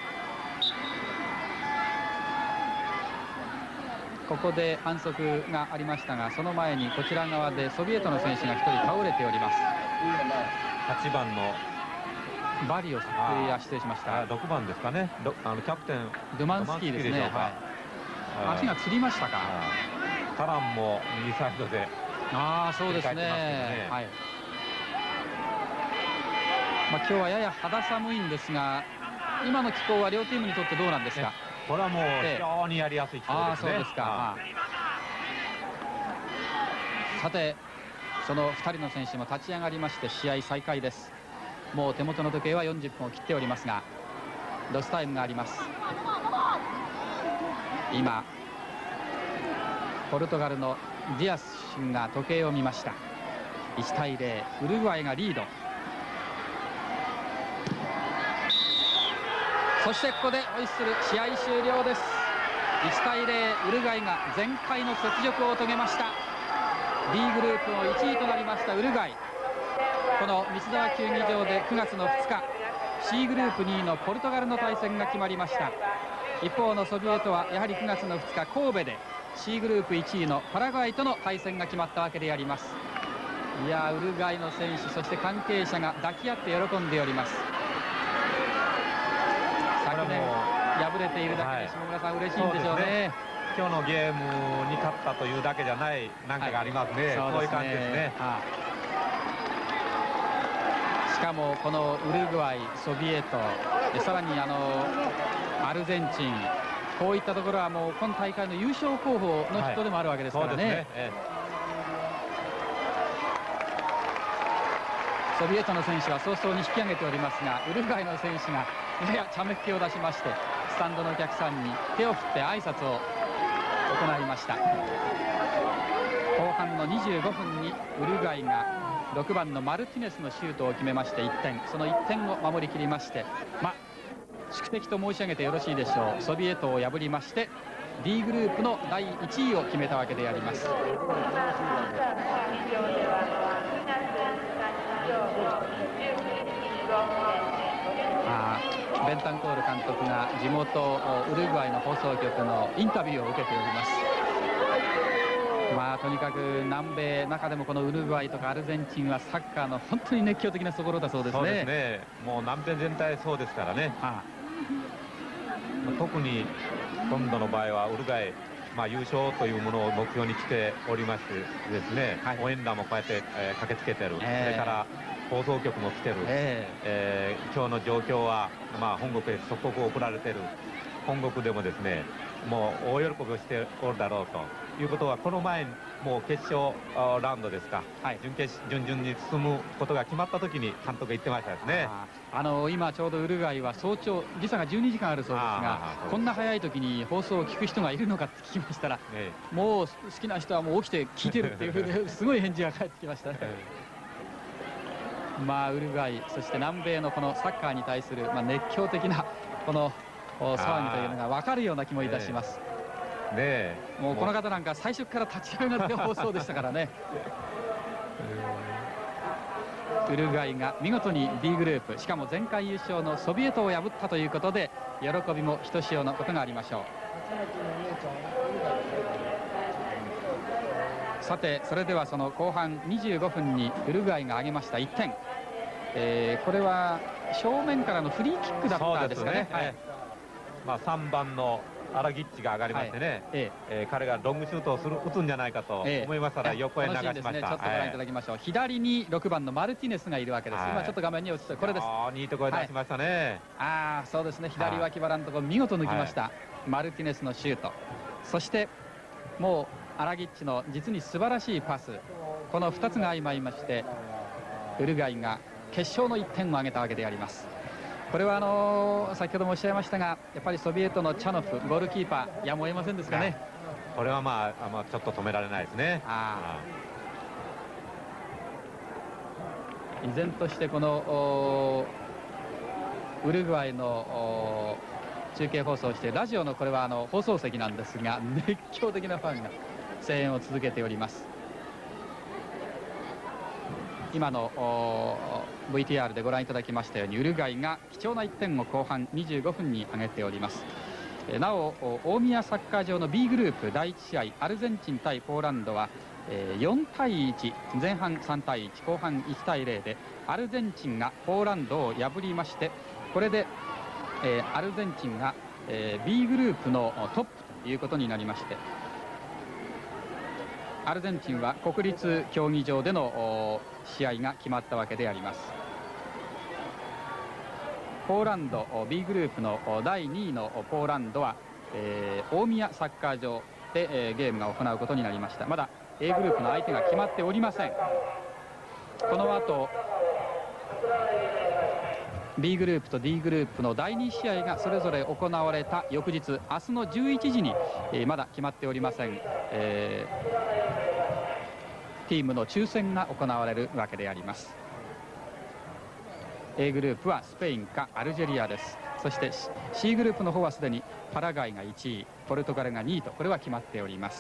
ここで反則がありましたが、その前にこちら側でソビエトの選手がひとり倒れております。 はちばんのバリオス、いや失礼しました。 ろくばんですかね。あのキャプテンドゥマンスキーですね。はい、足がつりましたか。 カランも右サイドで。 ああそうですね。はい。まあ今日はやや肌寒いんですが、今の気候は両チームにとってどうなんですか。 これはもう非常にやりやすい気候ですね。ああそうですか。 さてそのふたりの選手も立ち上がりまして試合再開です。もう手元の時計はよんじゅっぷんを切っておりますが、ロスタイムがあります。今ポルトガルのディアスが時計を見ました。いちたいゼロ、ウルグアイがリード。そしてここでホイッスル、試合終了です。いちたいゼロ、ウルグアイが前回の雪辱を遂げました。 B グループのいちいとなりましたウルグアイ。この三沢球技場でくがつのふつか C グループにいのポルトガルの対戦が決まりました。一方のソビエトはやはりくがつのふつか神戸で C グループいちいのパラグアイとの対戦が決まったわけであります。いやウルグアイの選手そして関係者が抱き合って喜んでおります。昨年敗れているだけで下村さん嬉しいんでしょうね。 今日のゲームに勝ったというだけじゃないなんかがありますね。そういう感じですね。 しかもこのウルグアイ、ソビエト、さらにあのアルゼンチン、こういったところはもう今大会の優勝候補の人でもあるわけですからね。はい、そうですね。ええ、ソビエトの選手は早々に引き上げておりますが、ウルグアイの選手がやや茶目っ気を出しましてスタンドのお客さんに手を振って挨拶を行いました。後半のにじゅうごふんにウルグアイがろくばんのマルティネスのシュートを決めましていってん、そのいってんを守りきりまして、まあ宿敵と申し上げてよろしいでしょう。ソビエトを破りまして D グループのだいいちいを決めたわけであります。あベンタンコール監督が地元ウルグアイの放送局のインタビューを受けております。まあとにかく南米、中でもこのウルグアイとかアルゼンチンはサッカーの本当に熱狂的なところだそうですね。 そうですね。もう南米全体そうですからね。ああ特に今度の場合はウルグアイ、まあ、優勝というものを目標に来ておりましてですね、はい、応援団もこうやって、えー、駆けつけてる、えー、それから放送局も来てる、えーえー、今日の状況は、まあ、本国へ即刻送られてる、本国でもですねもう大喜びをしておるだろうということは、この前もう決勝ラウンドですか、はい、準決準々に進むことが決まった時に監督言ってましたですね。 ああの今ちょうどウルグアイは早朝時差がじゅうにじかんあるそうですが、こんな早い時に放送を聞く人がいるのかって聞きましたら、ええ、もう好きな人はもう起きて聞いてるっていうふうですごい返事が返ってきましたね。ええ、まあウルグアイ、そして南米のこのサッカーに対する、まあ、熱狂的なこの騒ぎというのが分かるような気もいたします。ねえ、もうこの方なんか最初から立ち上がって放送でしたからね。ウルグアイが見事に B グループ、しかも前回優勝のソビエトを破ったということで、喜びもひとしおのことがありましょう。さて、それではその後半にじゅうごふんにウルグアイが挙げましたいってん、えー、これは正面からのフリーキックだったんですかね。はい、 まあ、さんばんのアラギッチが上がりましてね、はい、ええー、彼がロングシュートをする打つんじゃないかと思いましたら、ええ、横へ流しました。ね、ちょっとご覧いただきましょう。はい、左にろくばんのマルティネスがいるわけです。はい、今ちょっと画面に映ってこれです。 ああ、いいところで出しましたね。はい、 ああ、そうですね、左脇腹のところ見事抜きました。はい、マルティネスのシュート、そしてもうアラギッチの実に素晴らしいパス、このふたつが相まいましてウルグアイが決勝のいってんを挙げたわけであります。これはあのー、先ほどもおっしゃいましたが、やっぱりソビエトのチャノフゴールキーパー、やむを得ませんですかね。 これはまあ、まあ、ちょっと止められないですね。あ依然としてこのウルグアイの中継放送してラジオのこれはあの放送席なんですが、熱狂的なファンが声援を続けております。今の ブイティーアール でご覧いただきましたように、ウルグアイが貴重ないってんを後半にじゅうごふんに挙げております。なお大宮サッカー場の B グループだいいち試合、アルゼンチン対ポーランドはよんたいいち、前半さんたいいち、後半いちたいゼロでアルゼンチンがポーランドを破りまして、これでアルゼンチンが B グループのトップということになりまして、アルゼンチンは国立競技場での試合が決まったわけであります。ポーランド B グループのだいにいのポーランドは、えー、大宮サッカー場で、えー、ゲームが行うことになりました。まだ A グループの相手が決まっておりません。この後 B グループと D グループのだいに試合がそれぞれ行われた翌日、明日のじゅういちじに、えー、まだ決まっておりません、えー、チームの抽選が行われるわけであります。 A グループはスペインかアルジェリアです。そして C グループの方はすでにパラガイがいちい、ポルトガルがにいと、これは決まっております。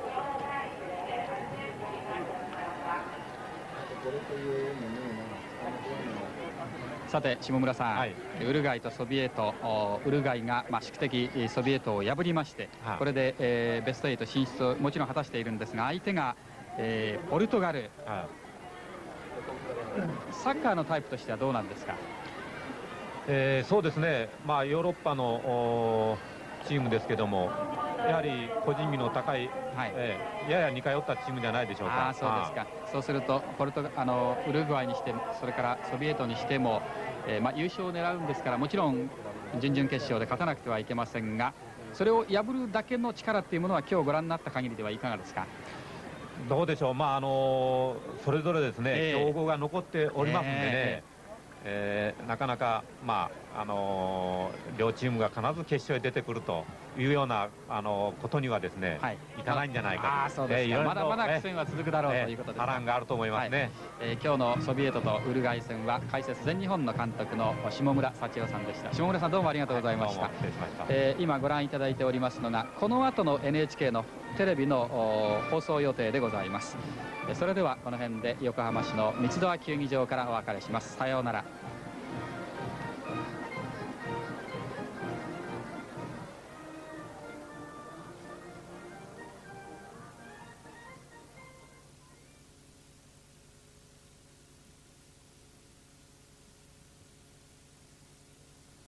さて下村さん、はい、ウルグアイとソビエト、ウルグアイが、まあ、宿敵ソビエトを破りまして、はい、これで、えー、ベストはち進出をもちろん果たしているんですが、相手が、えー、ポルトガル、はい、サッカーのタイプとしてはどうなんですか。 えー、そうですね、まあ、ヨーロッパのチームですけども、やはり個人技の高い、はい、えー、やや似通ったチームじゃないでしょうか。 あ、そうですか。そうするとポルトあのウルグアイにしても、それからソビエトにしても、えーまあ、優勝を狙うんですから、もちろん準々決勝で勝たなくてはいけませんが、それを破るだけの力っていうものは今日ご覧になった限りではいかがですか。 どうでしょう、まああのそれぞれですね、えー、強豪が残っておりますんでね、えーえー、なかなか、まああのー、両チームが必ず決勝へ出てくるというような、あのー、ことにはですね、はい、いかないんじゃないかと。 まだまだ苦戦は続くだろう、えー、ということです。 波乱があると思いますね。はい、 えー、今日のソビエトとウルグアイ戦は解説全日本の監督の下村幸男さんでした。下村さん、どうもありがとうございました。はい、失礼しました。えー、今ご覧いただいておりますのが、この後の エヌエイチケー のテレビの放送予定でございます。それではこの辺で横浜市の三ツ沢球技場からお別れします。さようなら。